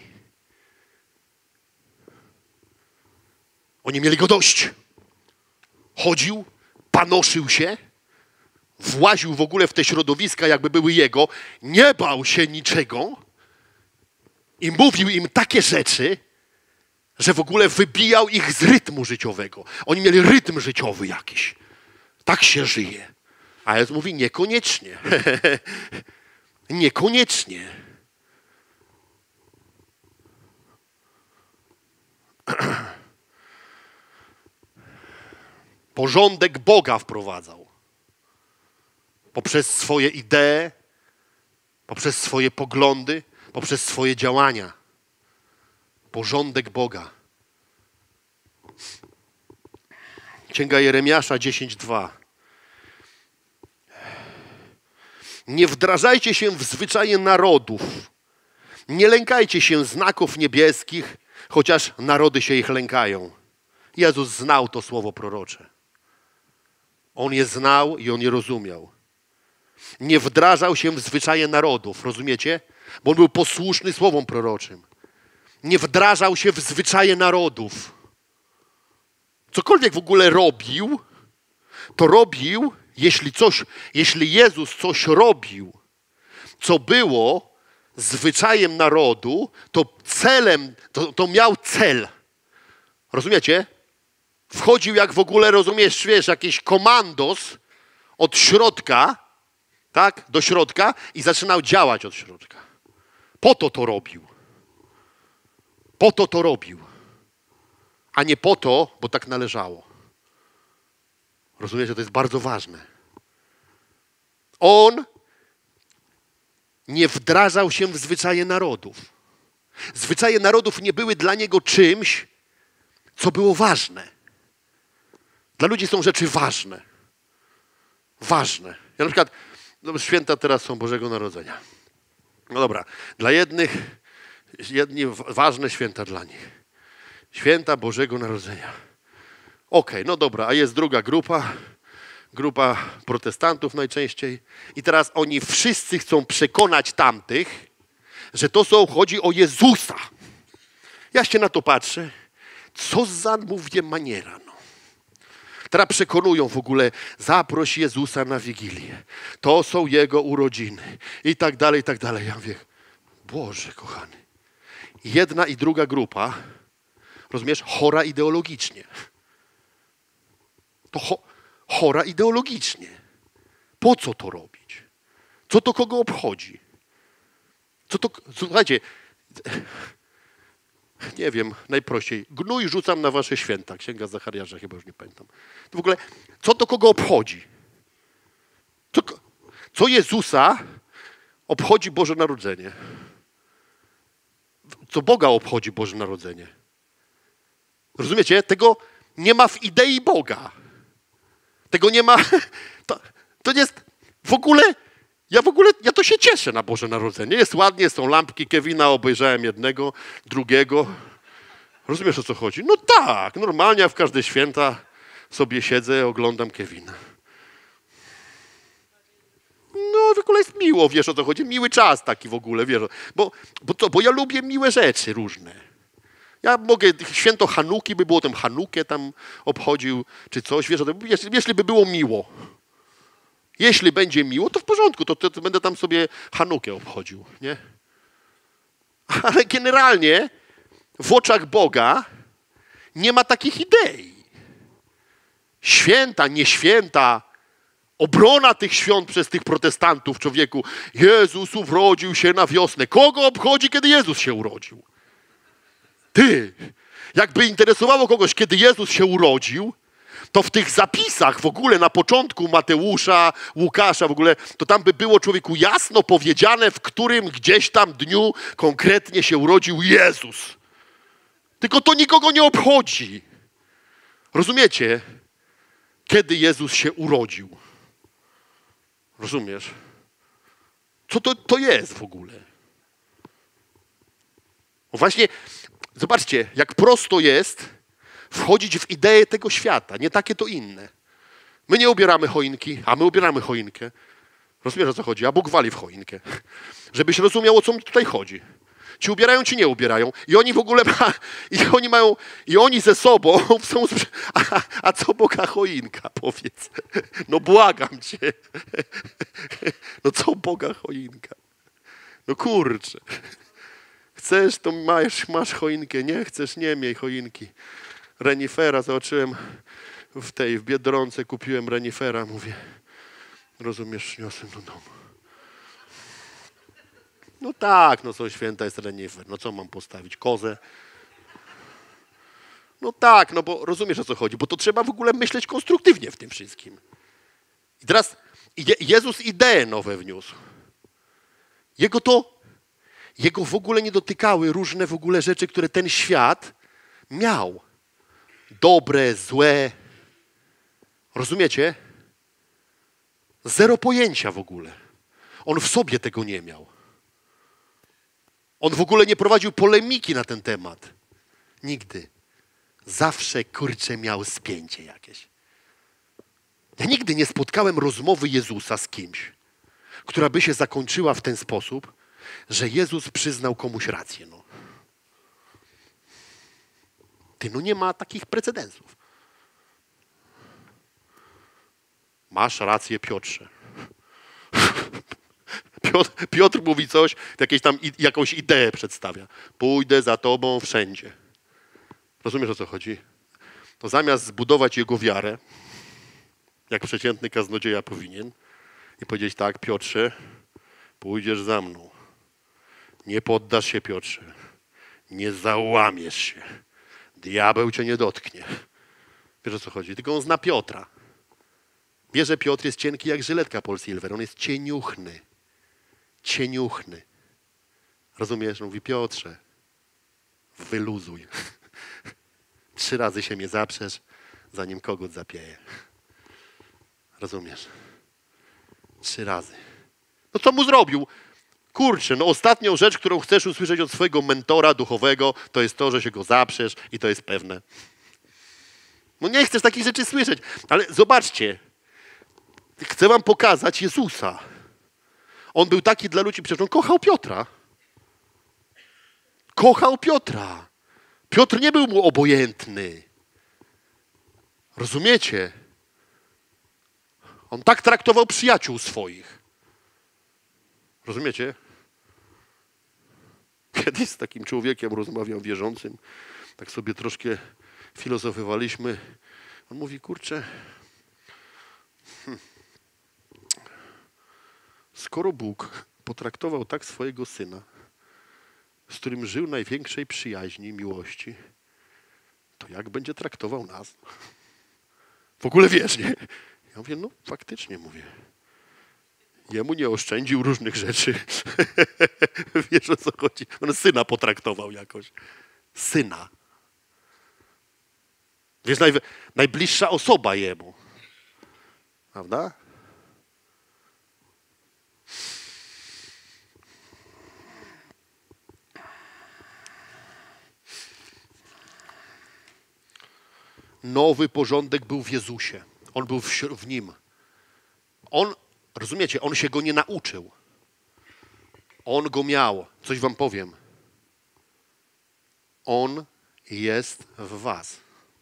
Oni mieli go dość. Chodził, panoszył się, właził w ogóle w te środowiska, jakby były jego, nie bał się niczego i mówił im takie rzeczy, że w ogóle wybijał ich z rytmu życiowego. Oni mieli rytm życiowy jakiś. Tak się żyje. A Jezus mówi, niekoniecznie. Niekoniecznie. Porządek Boga wprowadzał. Poprzez swoje idee, poprzez swoje poglądy, poprzez swoje działania. Porządek Boga. Księga Jeremiasza dziesięć dwa. Nie wdrażajcie się w zwyczaje narodów. Nie lękajcie się znaków niebieskich, chociaż narody się ich lękają. Jezus znał to słowo prorocze. On je znał i on je rozumiał. Nie wdrażał się w zwyczaje narodów, rozumiecie? Bo on był posłuszny słowom proroczym. Nie wdrażał się w zwyczaje narodów. Cokolwiek w ogóle robił, to robił, jeśli coś, jeśli Jezus coś robił, co było zwyczajem narodu, to celem, to, to miał cel. Rozumiecie? Wchodził jak w ogóle, rozumiesz, wiesz, jakiś komandos od środka, tak, do środka i zaczynał działać od środka. Po to to robił. Po to to robił. A nie po to, bo tak należało. Rozumiecie? To jest bardzo ważne. On nie wdrażał się w zwyczaje narodów. Zwyczaje narodów nie były dla niego czymś, co było ważne. Dla ludzi są rzeczy ważne. Ważne. Ja na przykład, no, święta teraz są Bożego Narodzenia. No dobra, dla jednych, jedni ważne święta dla nich. Święta Bożego Narodzenia. Okej, okay, no dobra, a jest druga grupa, grupa protestantów najczęściej. I teraz oni wszyscy chcą przekonać tamtych, że to są, chodzi o Jezusa. Ja się na to patrzę. Co za, mówię, maniera, no. Teraz przekonują w ogóle, zaproś Jezusa na Wigilię. To są Jego urodziny. I tak dalej, i tak dalej. Ja mówię, Boże kochany. Jedna i druga grupa, rozumiesz, chora ideologicznie. To cho chora ideologicznie. Po co to robić? Co to kogo obchodzi? Co to, słuchajcie, nie wiem, najprościej. Gnój rzucam na wasze święta. Księga Zachariasza, chyba już nie pamiętam. To w ogóle, co to kogo obchodzi? Co, co Jezusa obchodzi Boże Narodzenie? Co Boga obchodzi Boże Narodzenie? Rozumiecie? Tego nie ma w idei Boga. Tego nie ma... To, to jest w ogóle... Ja w ogóle, ja to się cieszę na Boże Narodzenie. Jest ładnie, są lampki Kevina, obejrzałem jednego, drugiego. Rozumiesz, o co chodzi? No tak, normalnie ja w każde święta sobie siedzę, oglądam Kevina. No w ogóle jest miło, wiesz, o co chodzi? Miły czas taki w ogóle, wiesz. Bo, bo, to, bo ja lubię miłe rzeczy różne. Ja mogę, święto Hanuki by było, tam Hanukę tam obchodził, czy coś, wiesz, jeśli, jeśli by było miło. Jeśli będzie miło, to w porządku, to, to, to będę tam sobie Hanukę obchodził, nie? Ale generalnie w oczach Boga nie ma takich idei. Święta, nie święta, obrona tych świąt przez tych protestantów, człowieku. Jezus urodził się na wiosnę. Kogo obchodzi, kiedy Jezus się urodził? Ty, jakby interesowało kogoś, kiedy Jezus się urodził, to w tych zapisach w ogóle na początku Mateusza, Łukasza w ogóle, to tam by było, człowieku, jasno powiedziane, w którym gdzieś tam dniu konkretnie się urodził Jezus. Tylko to nikogo nie obchodzi. Rozumiecie? Kiedy Jezus się urodził. Rozumiesz? Co to, to jest w ogóle? No właśnie, zobaczcie, jak prosto jest wchodzić w ideę tego świata, nie takie to inne. My nie ubieramy choinki, a my ubieramy choinkę. Rozumiesz, o co chodzi? A Bóg wali w choinkę. Żebyś rozumiał, o co mi tutaj chodzi. Ci ubierają, ci nie ubierają. I oni w ogóle ma, i oni mają, i oni ze sobą są, a, a co Boga choinka, powiedz. No błagam cię. No co Boga choinka? No kurczę. Chcesz, to masz, masz choinkę. Nie chcesz, nie miej choinki. Renifera zobaczyłem w tej, w Biedronce, kupiłem renifera, mówię, rozumiesz, niosłem do domu. No tak, no co święta jest renifer, no co mam postawić, kozę? No tak, no bo rozumiesz, o co chodzi, bo to trzeba w ogóle myśleć konstruktywnie w tym wszystkim. I teraz Je Jezus ideę nowe wniósł. Jego to, jego w ogóle nie dotykały różne w ogóle rzeczy, które ten świat miał. Dobre, złe. Rozumiecie? Zero pojęcia w ogóle. On w sobie tego nie miał. On w ogóle nie prowadził polemiki na ten temat. Nigdy. Zawsze, kurczę, miał spięcie jakieś. Ja nigdy nie spotkałem rozmowy Jezusa z kimś, która by się zakończyła w ten sposób, że Jezus przyznał komuś rację. No. Ty, no nie ma takich precedensów. Masz rację, Piotrze. Piotr, Piotr mówi coś, jakieś tam, jakąś ideę przedstawia. Pójdę za tobą wszędzie. Rozumiesz, o co chodzi? To zamiast zbudować jego wiarę, jak przeciętny kaznodzieja powinien, i powiedzieć tak, Piotrze, pójdziesz za mną. Nie poddasz się, Piotrze. Nie załamiesz się. Diabeł cię nie dotknie. Wiesz, o co chodzi? Tylko on zna Piotra. Wie, że Piotr jest cienki jak żyletka Paul Silver. On jest cieniuchny. Cieniuchny. Rozumiesz? On mówi, Piotrze, wyluzuj. Trzy razy się mnie zaprzesz, zanim kogut zapieje. Rozumiesz? Trzy razy. No co mu zrobił? Kurczę, no ostatnią rzecz, którą chcesz usłyszeć od swojego mentora duchowego, to jest to, że się go zaprzesz i to jest pewne. No nie chcesz takich rzeczy słyszeć, ale zobaczcie. Chcę wam pokazać Jezusa. On był taki dla ludzi, przecież on kochał Piotra. Kochał Piotra. Piotr nie był mu obojętny. Rozumiecie? On tak traktował przyjaciół swoich. Rozumiecie? Kiedyś z takim człowiekiem rozmawiam, wierzącym, tak sobie troszkę filozofowaliśmy. On mówi, kurczę, hm, skoro Bóg potraktował tak swojego Syna, z którym żył największej przyjaźni, miłości, to jak będzie traktował nas? W ogóle wiesz, nie? Ja mówię, no faktycznie mówię. Jemu nie oszczędził różnych rzeczy. Wiesz, o co chodzi? On Syna potraktował jakoś. Syna. Wiesz, naj, najbliższa osoba Jemu. Prawda? Nowy porządek był w Jezusie. On był w, w Nim. On, rozumiecie, On się Go nie nauczył. On Go miał. Coś wam powiem. On jest w was.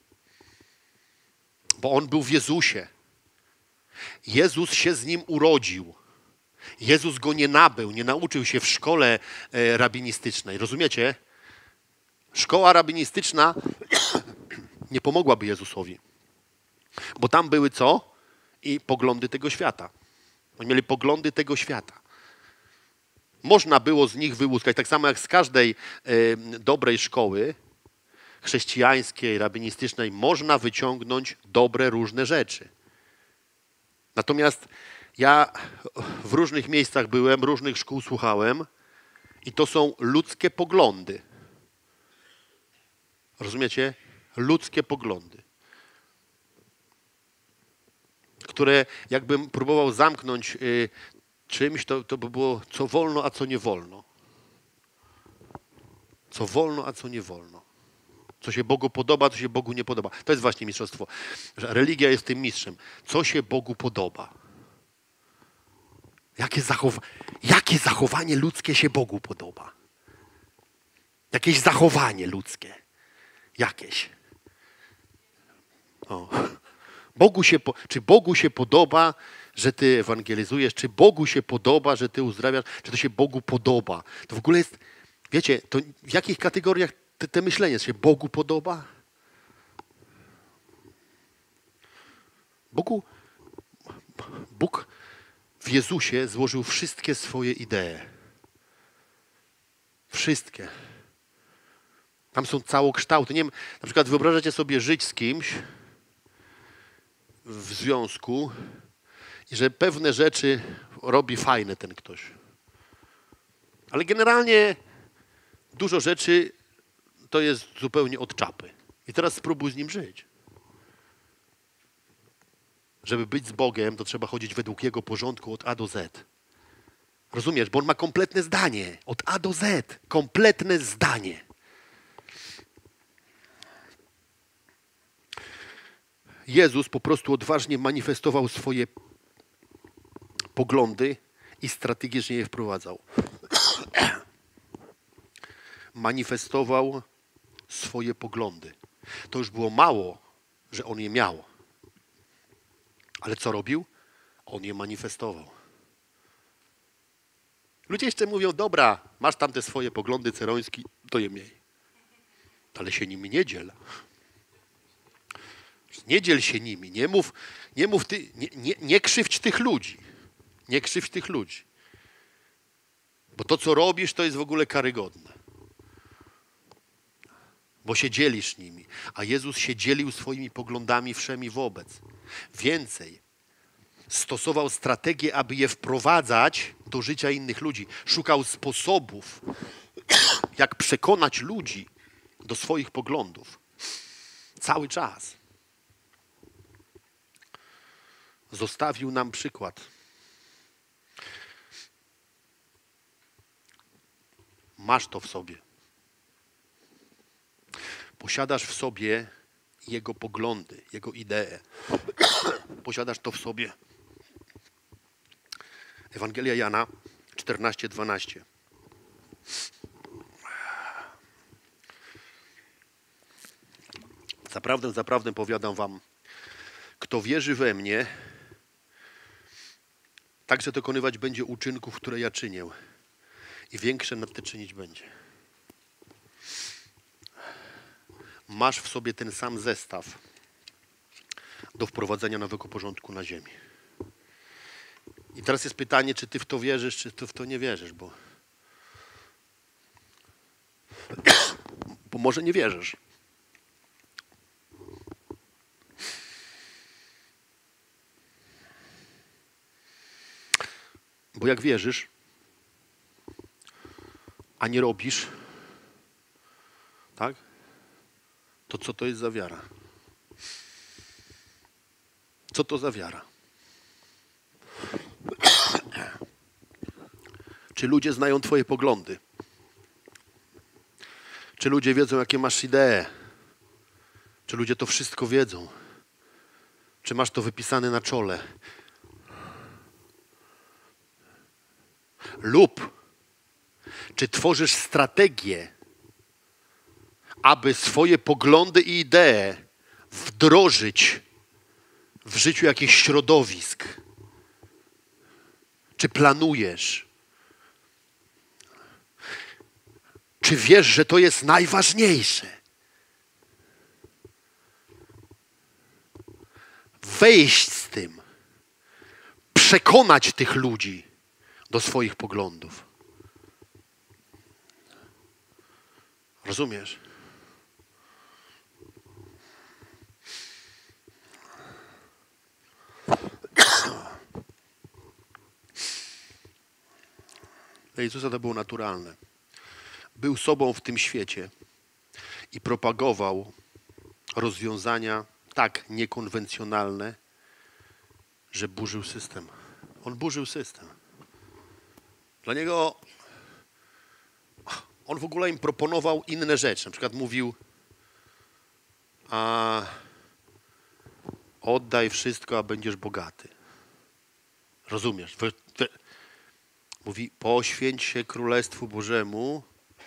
Bo On był w Jezusie. Jezus się z Nim urodził. Jezus Go nie nabył, nie nauczył się w szkole e, rabinistycznej. Rozumiecie? Szkoła rabinistyczna nie pomogłaby Jezusowi. Bo tam były co? I poglądy tego świata. Oni mieli poglądy tego świata. Można było z nich wyłuskać, tak samo jak z każdej y, dobrej szkoły chrześcijańskiej, rabinistycznej, można wyciągnąć dobre różne rzeczy. Natomiast ja w różnych miejscach byłem, różnych szkół słuchałem i to są ludzkie poglądy. Rozumiecie? Ludzkie poglądy. Które jakbym próbował zamknąć y, czymś, to, to by było co wolno, a co nie wolno. Co wolno, a co nie wolno. Co się Bogu podoba, co się Bogu nie podoba. To jest właśnie mistrzostwo. Że religia jest tym mistrzem. Co się Bogu podoba. Jakie, zachow Jakie zachowanie ludzkie się Bogu podoba. Jakieś zachowanie ludzkie. Jakieś. O. Bogu się, czy Bogu się podoba, że ty ewangelizujesz? Czy Bogu się podoba, że ty uzdrawiasz? Czy to się Bogu podoba? To w ogóle jest, wiecie, to w jakich kategoriach te, te myślenie się Bogu podoba? Bogu, Bóg w Jezusie złożył wszystkie swoje idee. Wszystkie. Tam są całokształty. Nie wiem, na przykład wyobrażacie sobie żyć z kimś w związku i że pewne rzeczy robi fajne ten ktoś. Ale generalnie dużo rzeczy to jest zupełnie od czapy. I teraz spróbuj z nim żyć. Żeby być z Bogiem, to trzeba chodzić według Jego porządku od A do Z. Rozumiesz? Bo On ma kompletne zdanie. Od A do Z. Kompletne zdanie. Jezus po prostu odważnie manifestował swoje poglądy i strategicznie je wprowadzał. Manifestował swoje poglądy. To już było mało, że on je miał. Ale co robił? On je manifestował. Ludzie jeszcze mówią, dobra, masz tam te swoje poglądy cerońskie, to je miej. Ale się nimi nie dziel. Nie dziel się nimi, nie mów, nie mów ty, nie, nie, nie krzywdź tych ludzi. Nie krzywdź tych ludzi. Bo to, co robisz, to jest w ogóle karygodne. Bo się dzielisz nimi. A Jezus się dzielił swoimi poglądami wszemi wobec. Więcej. Stosował strategię, aby je wprowadzać do życia innych ludzi. Szukał sposobów, jak przekonać ludzi do swoich poglądów. Cały czas. Zostawił nam przykład. Masz to w sobie. Posiadasz w sobie Jego poglądy, Jego idee. Posiadasz to w sobie. Ewangelia Jana czternaście dwanaście. Zaprawdę, zaprawdę powiadam wam, kto wierzy we mnie, także dokonywać będzie uczynków, które ja czynię. I większe nad te czynić będzie. Masz w sobie ten sam zestaw do wprowadzenia nowego porządku na ziemi. I teraz jest pytanie, czy ty w to wierzysz, czy ty w to nie wierzysz, bo, bo może nie wierzysz. Bo jak wierzysz, a nie robisz, tak? To co to jest za wiara? Co to za wiara? Czy ludzie znają twoje poglądy? Czy ludzie wiedzą, jakie masz idee? Czy ludzie to wszystko wiedzą? Czy masz to wypisane na czole? Lub czy tworzysz strategię, aby swoje poglądy i idee wdrożyć w życiu jakichś środowisk? Czy planujesz? Czy wiesz, że to jest najważniejsze? Wejść z tym, przekonać tych ludzi do swoich poglądów. Rozumiesz? Dla Jezusa to było naturalne. Był sobą w tym świecie i propagował rozwiązania tak niekonwencjonalne, że burzył system. On burzył system. Dla niego on w ogóle im proponował inne rzeczy. Na przykład mówił, a oddaj wszystko, a będziesz bogaty. Rozumiesz? Mówi, poświęć się Królestwu Bożemu,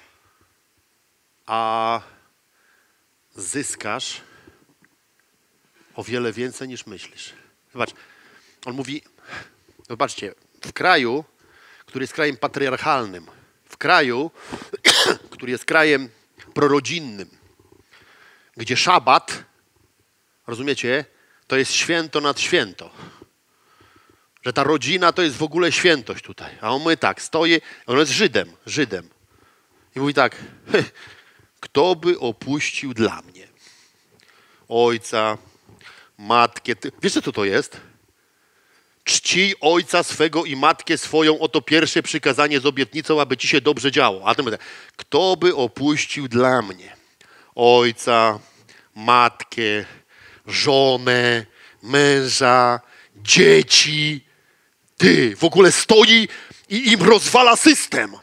a zyskasz o wiele więcej niż myślisz. Zobacz, on mówi, zobaczcie, w kraju, który jest krajem patriarchalnym, w kraju, który jest krajem prorodzinnym, gdzie szabat, rozumiecie, to jest święto nad święto. Że ta rodzina to jest w ogóle świętość tutaj. A on mówi tak, stoi, on jest Żydem, Żydem. I mówi tak, kto by opuścił dla mnie ojca, matkę. Ty... Wiesz, co to jest? Czcij ojca swego i matkę swoją, oto pierwsze przykazanie z obietnicą, aby ci się dobrze działo. A ten mówi tak, kto by opuścił dla mnie ojca, matkę, żonę, męża, dzieci. Ty, w ogóle stoi i im rozwala system.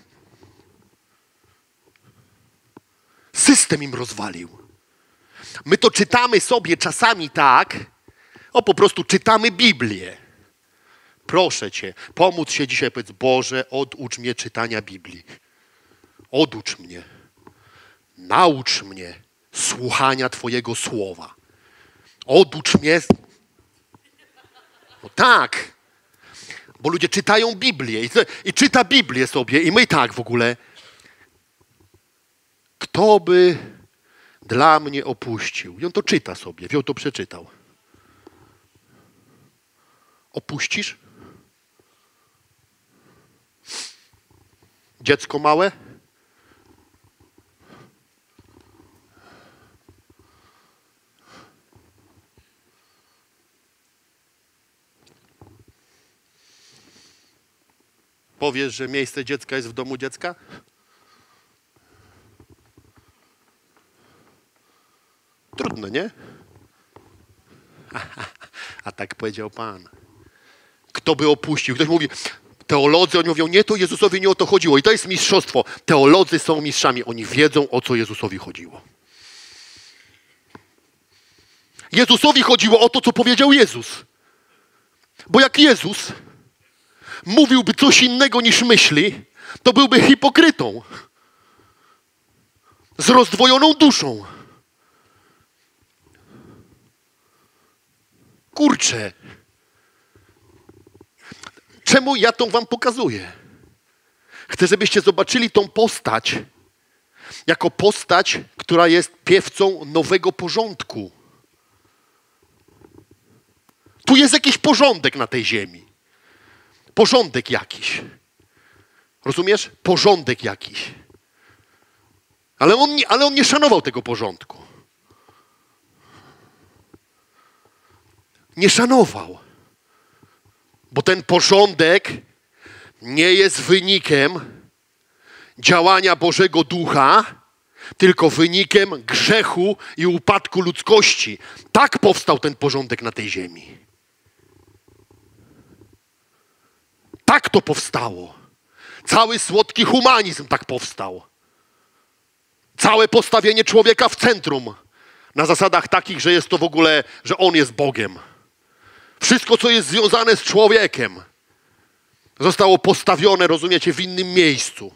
System im rozwalił. My to czytamy sobie czasami tak, o po prostu czytamy Biblię. Proszę Cię, pomóc się dzisiaj, powiedz, Boże, oducz mnie czytania Biblii. Oducz mnie. Naucz mnie słuchania Twojego słowa. Oducz mnie. No tak. Bo ludzie czytają Biblię i, i czyta Biblię sobie i my tak w ogóle. Kto by dla mnie opuścił? I on to czyta sobie, wziął to przeczytał. Opuścisz? Dziecko małe? Powiesz, że miejsce dziecka jest w domu dziecka? Trudno, nie? A tak powiedział Pan. Kto by opuścił? Ktoś mówi, teolodzy, oni mówią, nie, to Jezusowi nie o to chodziło. I to jest mistrzostwo. Teolodzy są mistrzami. Oni wiedzą, o co Jezusowi chodziło. Jezusowi chodziło o to, co powiedział Jezus. Bo jak Jezus mówiłby coś innego niż myśli, to byłby hipokrytą. Z rozdwojoną duszą. kurczę. Czemu ja to wam pokazuję? Chcę, żebyście zobaczyli tą postać jako postać, która jest piewcą nowego porządku. Tu jest jakiś porządek na tej ziemi. Porządek jakiś. Rozumiesz? Porządek jakiś. Ale on nie, ale on nie szanował tego porządku. Nie szanował. Bo ten porządek nie jest wynikiem działania Bożego Ducha, tylko wynikiem grzechu i upadku ludzkości. Tak powstał ten porządek na tej ziemi. Tak to powstało. Cały słodki humanizm tak powstał. Całe postawienie człowieka w centrum. Na zasadach takich, że jest to w ogóle, że on jest Bogiem. Wszystko, co jest związane z człowiekiem, zostało postawione, rozumiecie, w innym miejscu.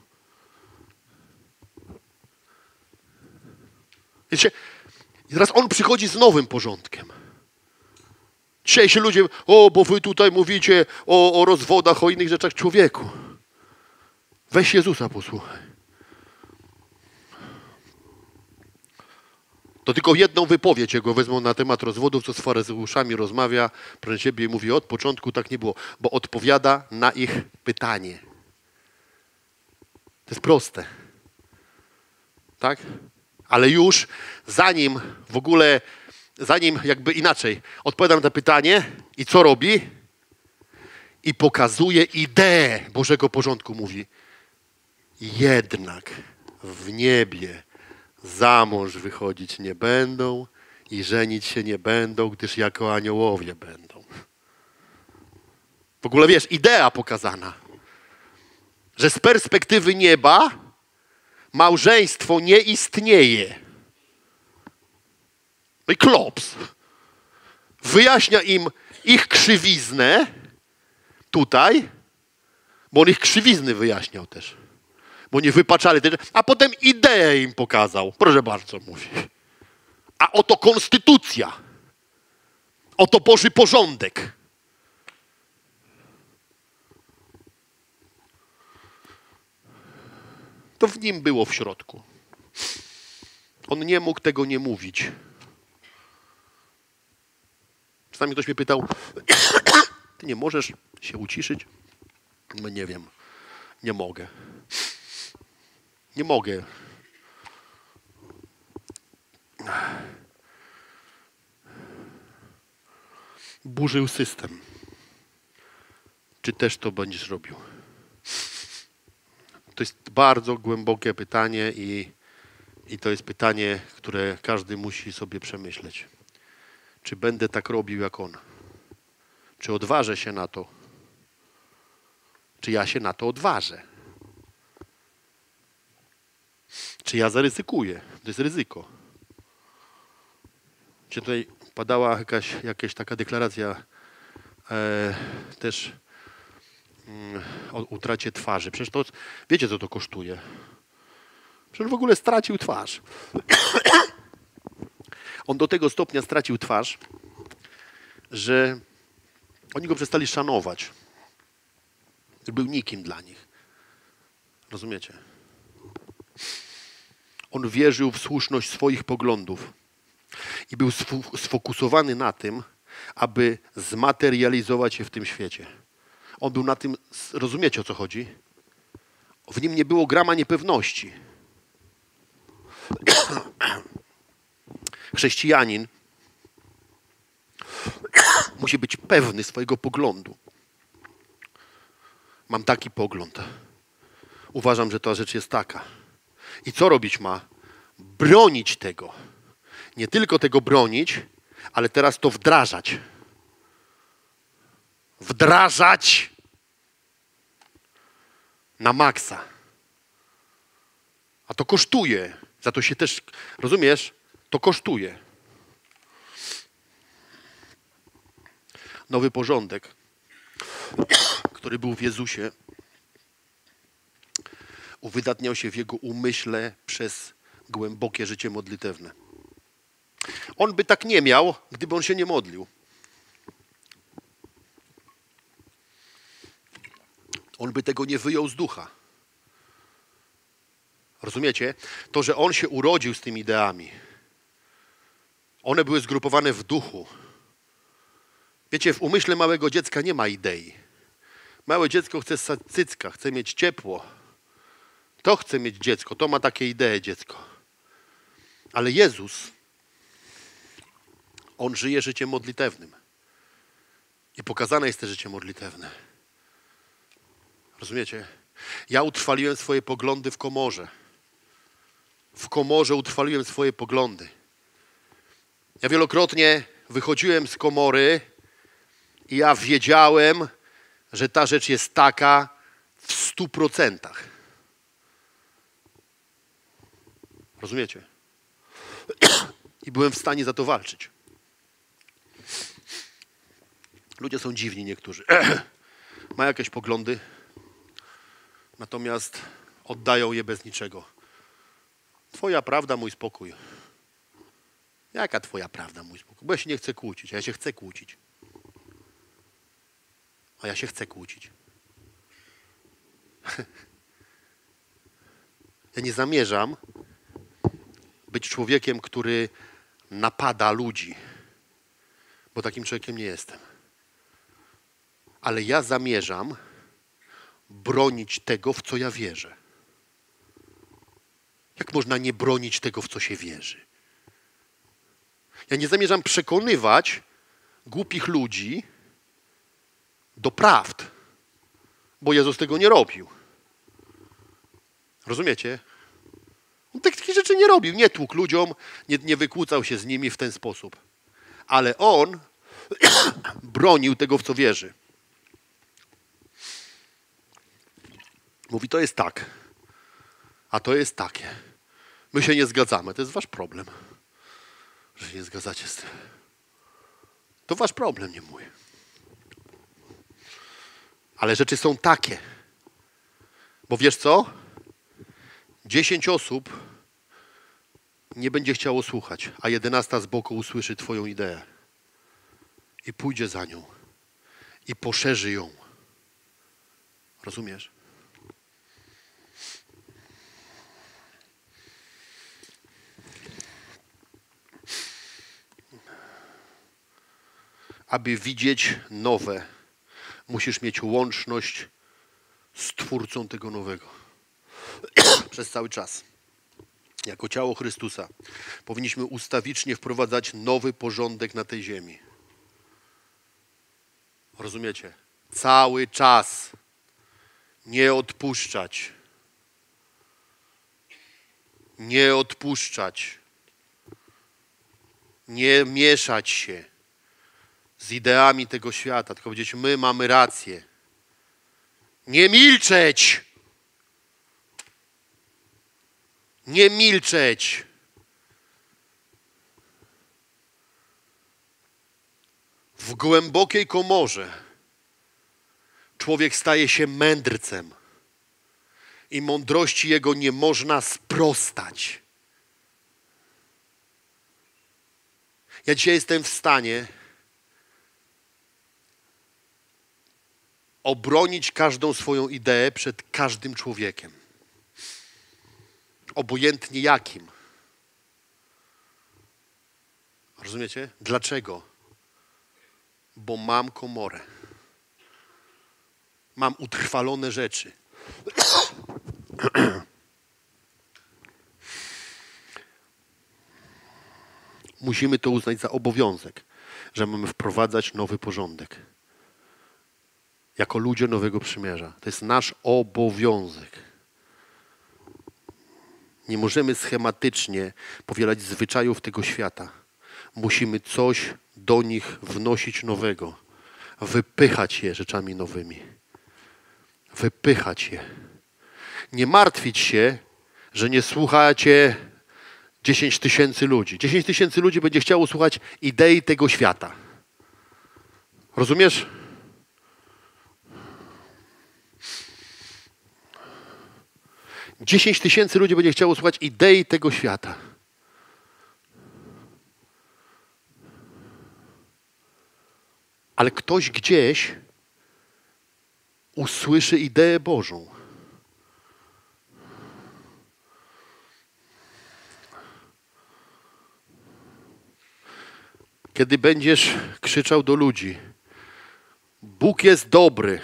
Wiecie, i teraz on przychodzi z nowym porządkiem. Dzisiaj się ludzie, o, bo wy tutaj mówicie o, o rozwodach, o innych rzeczach. Człowieku, weź Jezusa posłuchaj. To tylko jedną wypowiedź jego wezmą na temat rozwodów, co z faryzeuszami rozmawia, proszę ciebie i mówi, od początku tak nie było, bo odpowiada na ich pytanie. To jest proste. Tak? Ale już zanim w ogóle, zanim jakby inaczej, odpowiada na to pytanie i co robi? I pokazuje ideę Bożego porządku. Mówi, jednak w niebie za mąż wychodzić nie będą i żenić się nie będą, gdyż jako aniołowie będą. W ogóle wiesz, idea pokazana, że z perspektywy nieba małżeństwo nie istnieje. No i klops. Wyjaśnia im ich krzywiznę tutaj, bo on ich krzywizny wyjaśniał też. Bo nie wypaczali też, a potem ideę im pokazał. Proszę bardzo, mówi. A oto konstytucja. Oto Boży porządek. To w nim było w środku. On nie mógł tego nie mówić. Czasami ktoś mnie pytał, ty nie możesz się uciszyć? No nie wiem, nie mogę. Nie mogę. Burzył system. Czy też to będziesz robił? To jest bardzo głębokie pytanie i, i to jest pytanie, które każdy musi sobie przemyśleć. Czy będę tak robił jak on? Czy odważę się na to? Czy ja się na to odważę? Czy ja zaryzykuję? To jest ryzyko. Czy tutaj padała jakaś, jakaś taka deklaracja e, też mm, o utracie twarzy. Przecież to, wiecie co to kosztuje? Przecież w ogóle stracił twarz. On do tego stopnia stracił twarz, że oni go przestali szanować. Był nikim dla nich. Rozumiecie? On wierzył w słuszność swoich poglądów i był sfokusowany na tym, aby zmaterializować się w tym świecie. On był na tym, rozumiecie o co chodzi? W nim nie było grama niepewności. Chrześcijanin musi być pewny swojego poglądu. Mam taki pogląd. Uważam, że ta rzecz jest taka. I co robić ma? Bronić tego. Nie tylko tego bronić, ale teraz to wdrażać. Wdrażać na maksa. A to kosztuje. Za to się też, rozumiesz? To kosztuje. Nowy porządek, który był w Jezusie, uwydatniał się w Jego umyśle przez głębokie życie modlitewne. On by tak nie miał, gdyby on się nie modlił. on by tego nie wyjął z ducha. Rozumiecie? To, że on się urodził z tymi ideami, one były zgrupowane w duchu. Wiecie, w umyśle małego dziecka nie ma idei. Małe dziecko chce ssać cycka, chce mieć ciepło. To chce mieć dziecko, to ma takie idee dziecko. Ale Jezus, on żyje życiem modlitewnym. I pokazane jest to życie modlitewne. Rozumiecie? Ja utrwaliłem swoje poglądy w komorze. W komorze utrwaliłem swoje poglądy. Ja wielokrotnie wychodziłem z komory i ja wiedziałem, że ta rzecz jest taka w stu procentach. Rozumiecie? I byłem w stanie za to walczyć. Ludzie są dziwni niektórzy. Mają jakieś poglądy, natomiast oddają je bez niczego. Twoja prawda, mój spokój. Jaka twoja prawda, mój spokój? Bo ja się nie chcę kłócić, a ja się chcę kłócić. A ja się chcę kłócić. Ja nie zamierzam być człowiekiem, który napada ludzi, bo takim człowiekiem nie jestem. Ale ja zamierzam bronić tego, w co ja wierzę. Jak można nie bronić tego, w co się wierzy? Ja nie zamierzam przekonywać głupich ludzi do prawd, bo Jezus tego nie robił. Rozumiecie? On takich rzeczy nie robił. Nie tłukł ludziom, nie, nie wykłócał się z nimi w ten sposób. Ale on bronił tego, w co wierzy. Mówi, to jest tak, a to jest takie. My się nie zgadzamy. To jest wasz problem, że się nie zgadzacie z tym. To wasz problem, nie mój. Ale rzeczy są takie. Bo wiesz co? Dziesięć osób nie będzie chciało słuchać, a jedenasta z boku usłyszy twoją ideę. I pójdzie za nią. I poszerzy ją. Rozumiesz? Aby widzieć nowe, musisz mieć łączność z Twórcą tego nowego. Przez cały czas. Jako ciało Chrystusa powinniśmy ustawicznie wprowadzać nowy porządek na tej ziemi. Rozumiecie? Cały czas. Nie odpuszczać. Nie odpuszczać. Nie mieszać się z ideami tego świata, tylko powiedzieć, my mamy rację. Nie milczeć! Nie milczeć! W głębokiej komorze człowiek staje się mędrcem i mądrości jego nie można sprostać. Ja dzisiaj jestem w stanie obronić każdą swoją ideę przed każdym człowiekiem. Obojętnie jakim. Rozumiecie? Dlaczego? Bo mam komorę. Mam utrwalone rzeczy. Musimy to uznać za obowiązek, że mamy wprowadzać nowy porządek. Jako ludzie Nowego Przymierza. To jest nasz obowiązek. Nie możemy schematycznie powielać zwyczajów tego świata. Musimy coś do nich wnosić nowego. Wypychać je rzeczami nowymi. Wypychać je. Nie martwić się, że nie słuchacie dziesięć tysięcy ludzi. dziesięć tysięcy ludzi będzie chciało słuchać idei tego świata. Rozumiesz? dziesięć tysięcy ludzi będzie chciało słuchać idei tego świata. Ale ktoś gdzieś usłyszy ideę Bożą. Kiedy będziesz krzyczał do ludzi, Bóg jest dobry.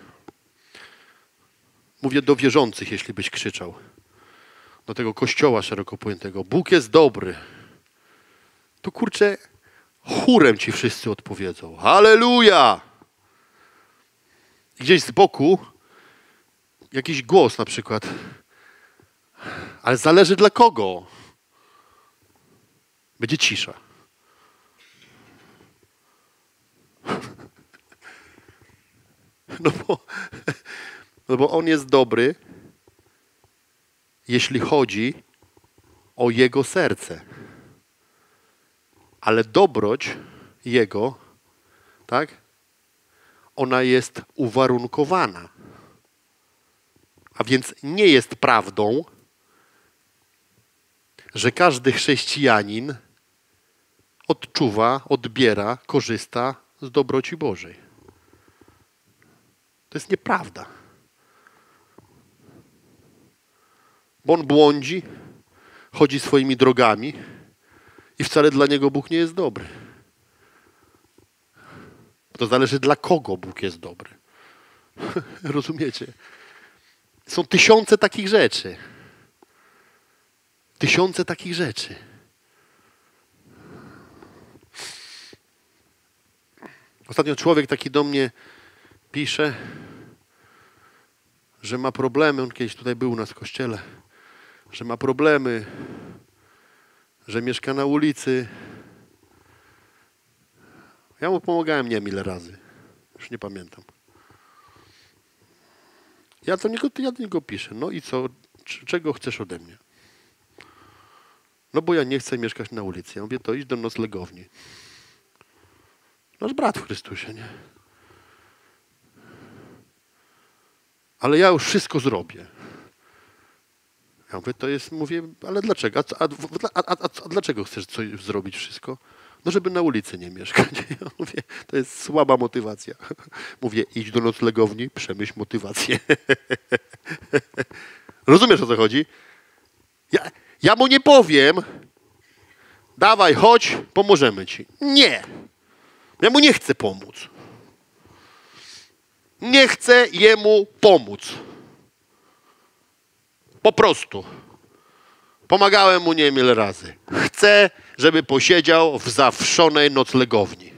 Mówię do wierzących, jeśli byś krzyczał. Do tego kościoła szeroko pojętego. Bóg jest dobry. To kurczę, chórem ci wszyscy odpowiedzą. Halleluja! Gdzieś z boku jakiś głos na przykład. Ale zależy dla kogo. Będzie cisza. No bo, no bo on jest dobry, jeśli chodzi o jego serce. Ale dobroć jego, tak? Ona jest uwarunkowana. A więc nie jest prawdą, że każdy chrześcijanin odczuwa, odbiera, korzysta z dobroci Bożej. To jest nieprawda. Bo on błądzi, chodzi swoimi drogami i wcale dla niego Bóg nie jest dobry. To zależy, dla kogo Bóg jest dobry. Rozumiecie? Są tysiące takich rzeczy. Tysiące takich rzeczy. Ostatnio człowiek taki do mnie pisze, że ma problemy. On kiedyś tutaj był u nas w kościele. Że ma problemy, że mieszka na ulicy. Ja mu pomagałem nie wiem ile razy. Już nie pamiętam. Ja do niego, ja do niego piszę. No i co? Czego chcesz ode mnie? No bo ja nie chcę mieszkać na ulicy. Ja mówię, to idź do noclegowni. Nasz brat w Chrystusie, nie? Ale ja już wszystko zrobię. Ja mówię, to jest, mówię, ale dlaczego? A, a, a, a, a dlaczego chcesz coś zrobić wszystko? No, żeby na ulicy nie mieszkać. Ja mówię, to jest słaba motywacja. Mówię, idź do noclegowni, przemyśl motywację. Rozumiesz, o co chodzi? Ja, ja mu nie powiem, dawaj, chodź, pomożemy ci. Nie. Ja mu nie chcę pomóc. Nie chcę jemu pomóc. Po prostu. Pomagałem mu nie wiem ile razy. Chcę, żeby posiedział w zawszonej noclegowni.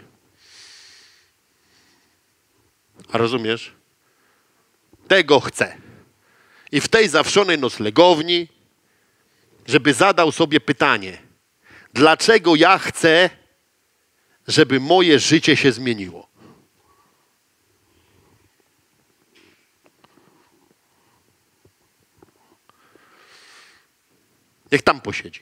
A rozumiesz? Tego chcę. I w tej zawszonej noclegowni, żeby zadał sobie pytanie, dlaczego ja chcę, żeby moje życie się zmieniło. Niech tam posiedzi.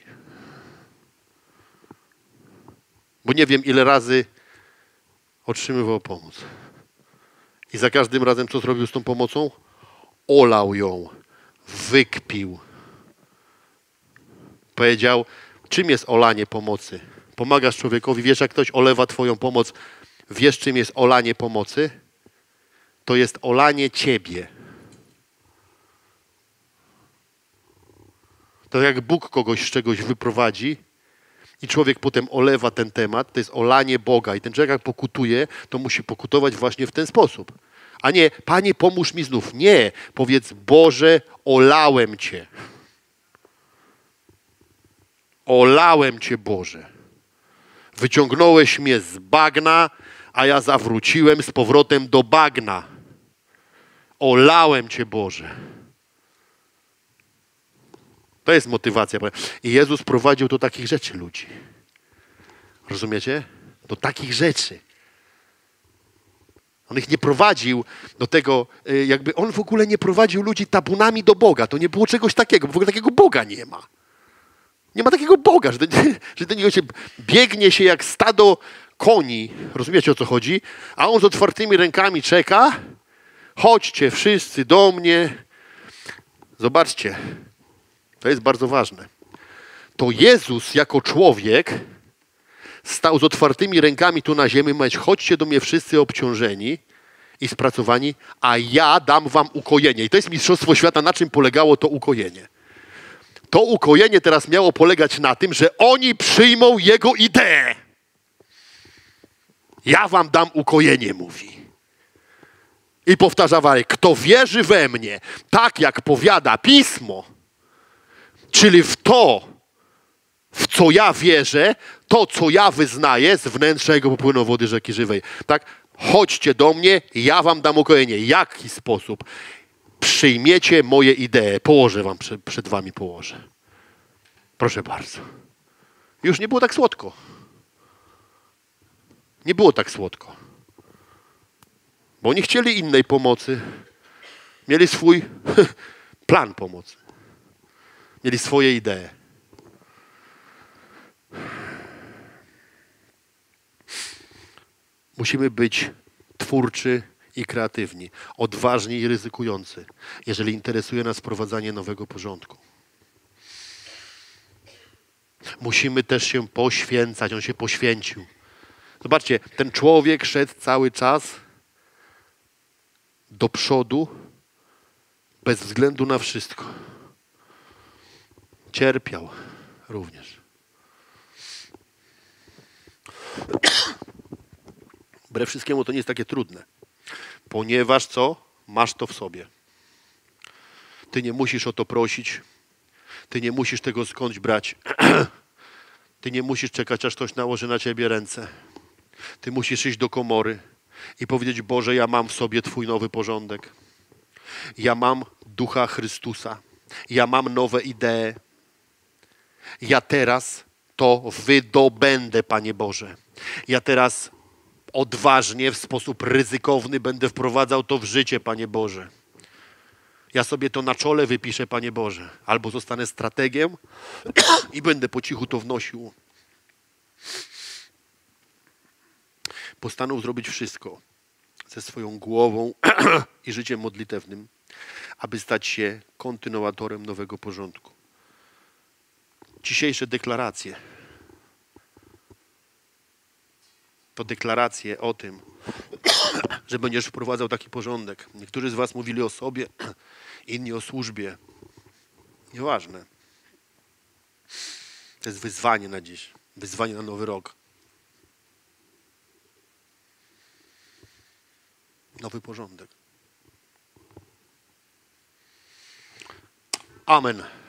Bo nie wiem, ile razy otrzymywał pomoc. I za każdym razem, co zrobił z tą pomocą? Olał ją, wykpił. Powiedział, czym jest olanie pomocy? Pomagasz człowiekowi, wiesz, jak ktoś olewa twoją pomoc, wiesz, czym jest olanie pomocy? To jest olanie ciebie. To jak Bóg kogoś z czegoś wyprowadzi i człowiek potem olewa ten temat, to jest olanie Boga. I ten człowiek jak pokutuje, to musi pokutować właśnie w ten sposób. A nie, Panie, pomóż mi znów. Nie, powiedz, Boże, olałem Cię. Olałem Cię, Boże. Wyciągnąłeś mnie z bagna, a ja zawróciłem z powrotem do bagna. Olałem Cię, Boże. To jest motywacja. I Jezus prowadził do takich rzeczy ludzi. Rozumiecie? Do takich rzeczy. On ich nie prowadził do tego, jakby on w ogóle nie prowadził ludzi tabunami do Boga. To nie było czegoś takiego, bo w ogóle takiego Boga nie ma. Nie ma takiego Boga, że do, że do niego się biegnie się jak stado koni. Rozumiecie, o co chodzi? A on z otwartymi rękami czeka. Chodźcie wszyscy do mnie. Zobaczcie. To jest bardzo ważne. To Jezus jako człowiek stał z otwartymi rękami tu na ziemi, mówić, chodźcie do mnie wszyscy obciążeni i spracowani, a ja dam wam ukojenie. I to jest mistrzostwo świata, na czym polegało to ukojenie. To ukojenie teraz miało polegać na tym, że oni przyjmą jego ideę. Ja wam dam ukojenie, mówi. I powtarza dalej, kto wierzy we mnie, tak jak powiada Pismo, czyli w to, w co ja wierzę, to, co ja wyznaję, z wnętrza jego popłyną wody rzeki żywej. Tak? Chodźcie do mnie, ja wam dam ukojenie. Jaki sposób? Przyjmiecie moje idee. Położę wam, przed, przed wami położę. Proszę bardzo. Już nie było tak słodko. Nie było tak słodko. Bo oni chcieli innej pomocy. Mieli swój plan pomocy. Mieli swoje idee. Musimy być twórczy i kreatywni, odważni i ryzykujący, jeżeli interesuje nas wprowadzanie nowego porządku. Musimy też się poświęcać. On się poświęcił. Zobaczcie, ten człowiek szedł cały czas do przodu bez względu na wszystko. Cierpiał również. Wbrew wszystkiemu to nie jest takie trudne. Ponieważ co? Masz to w sobie. Ty nie musisz o to prosić. Ty nie musisz tego skądś brać. Ty nie musisz czekać, aż ktoś nałoży na ciebie ręce. Ty musisz iść do komory i powiedzieć, Boże, ja mam w sobie Twój nowy porządek. Ja mam Ducha Chrystusa. Ja mam nowe idee. Ja teraz to wydobędę, Panie Boże. Ja teraz odważnie, w sposób ryzykowny będę wprowadzał to w życie, Panie Boże. Ja sobie to na czole wypiszę, Panie Boże. Albo zostanę strategiem i będę po cichu to wnosił. Postanowił zrobić wszystko ze swoją głową i życiem modlitewnym, aby stać się kontynuatorem nowego porządku. Dzisiejsze deklaracje to deklaracje o tym, że będziesz wprowadzał taki porządek. Niektórzy z was mówili o sobie, inni o służbie. Nieważne. To jest wyzwanie na dziś. Wyzwanie na nowy rok. Nowy porządek. Amen.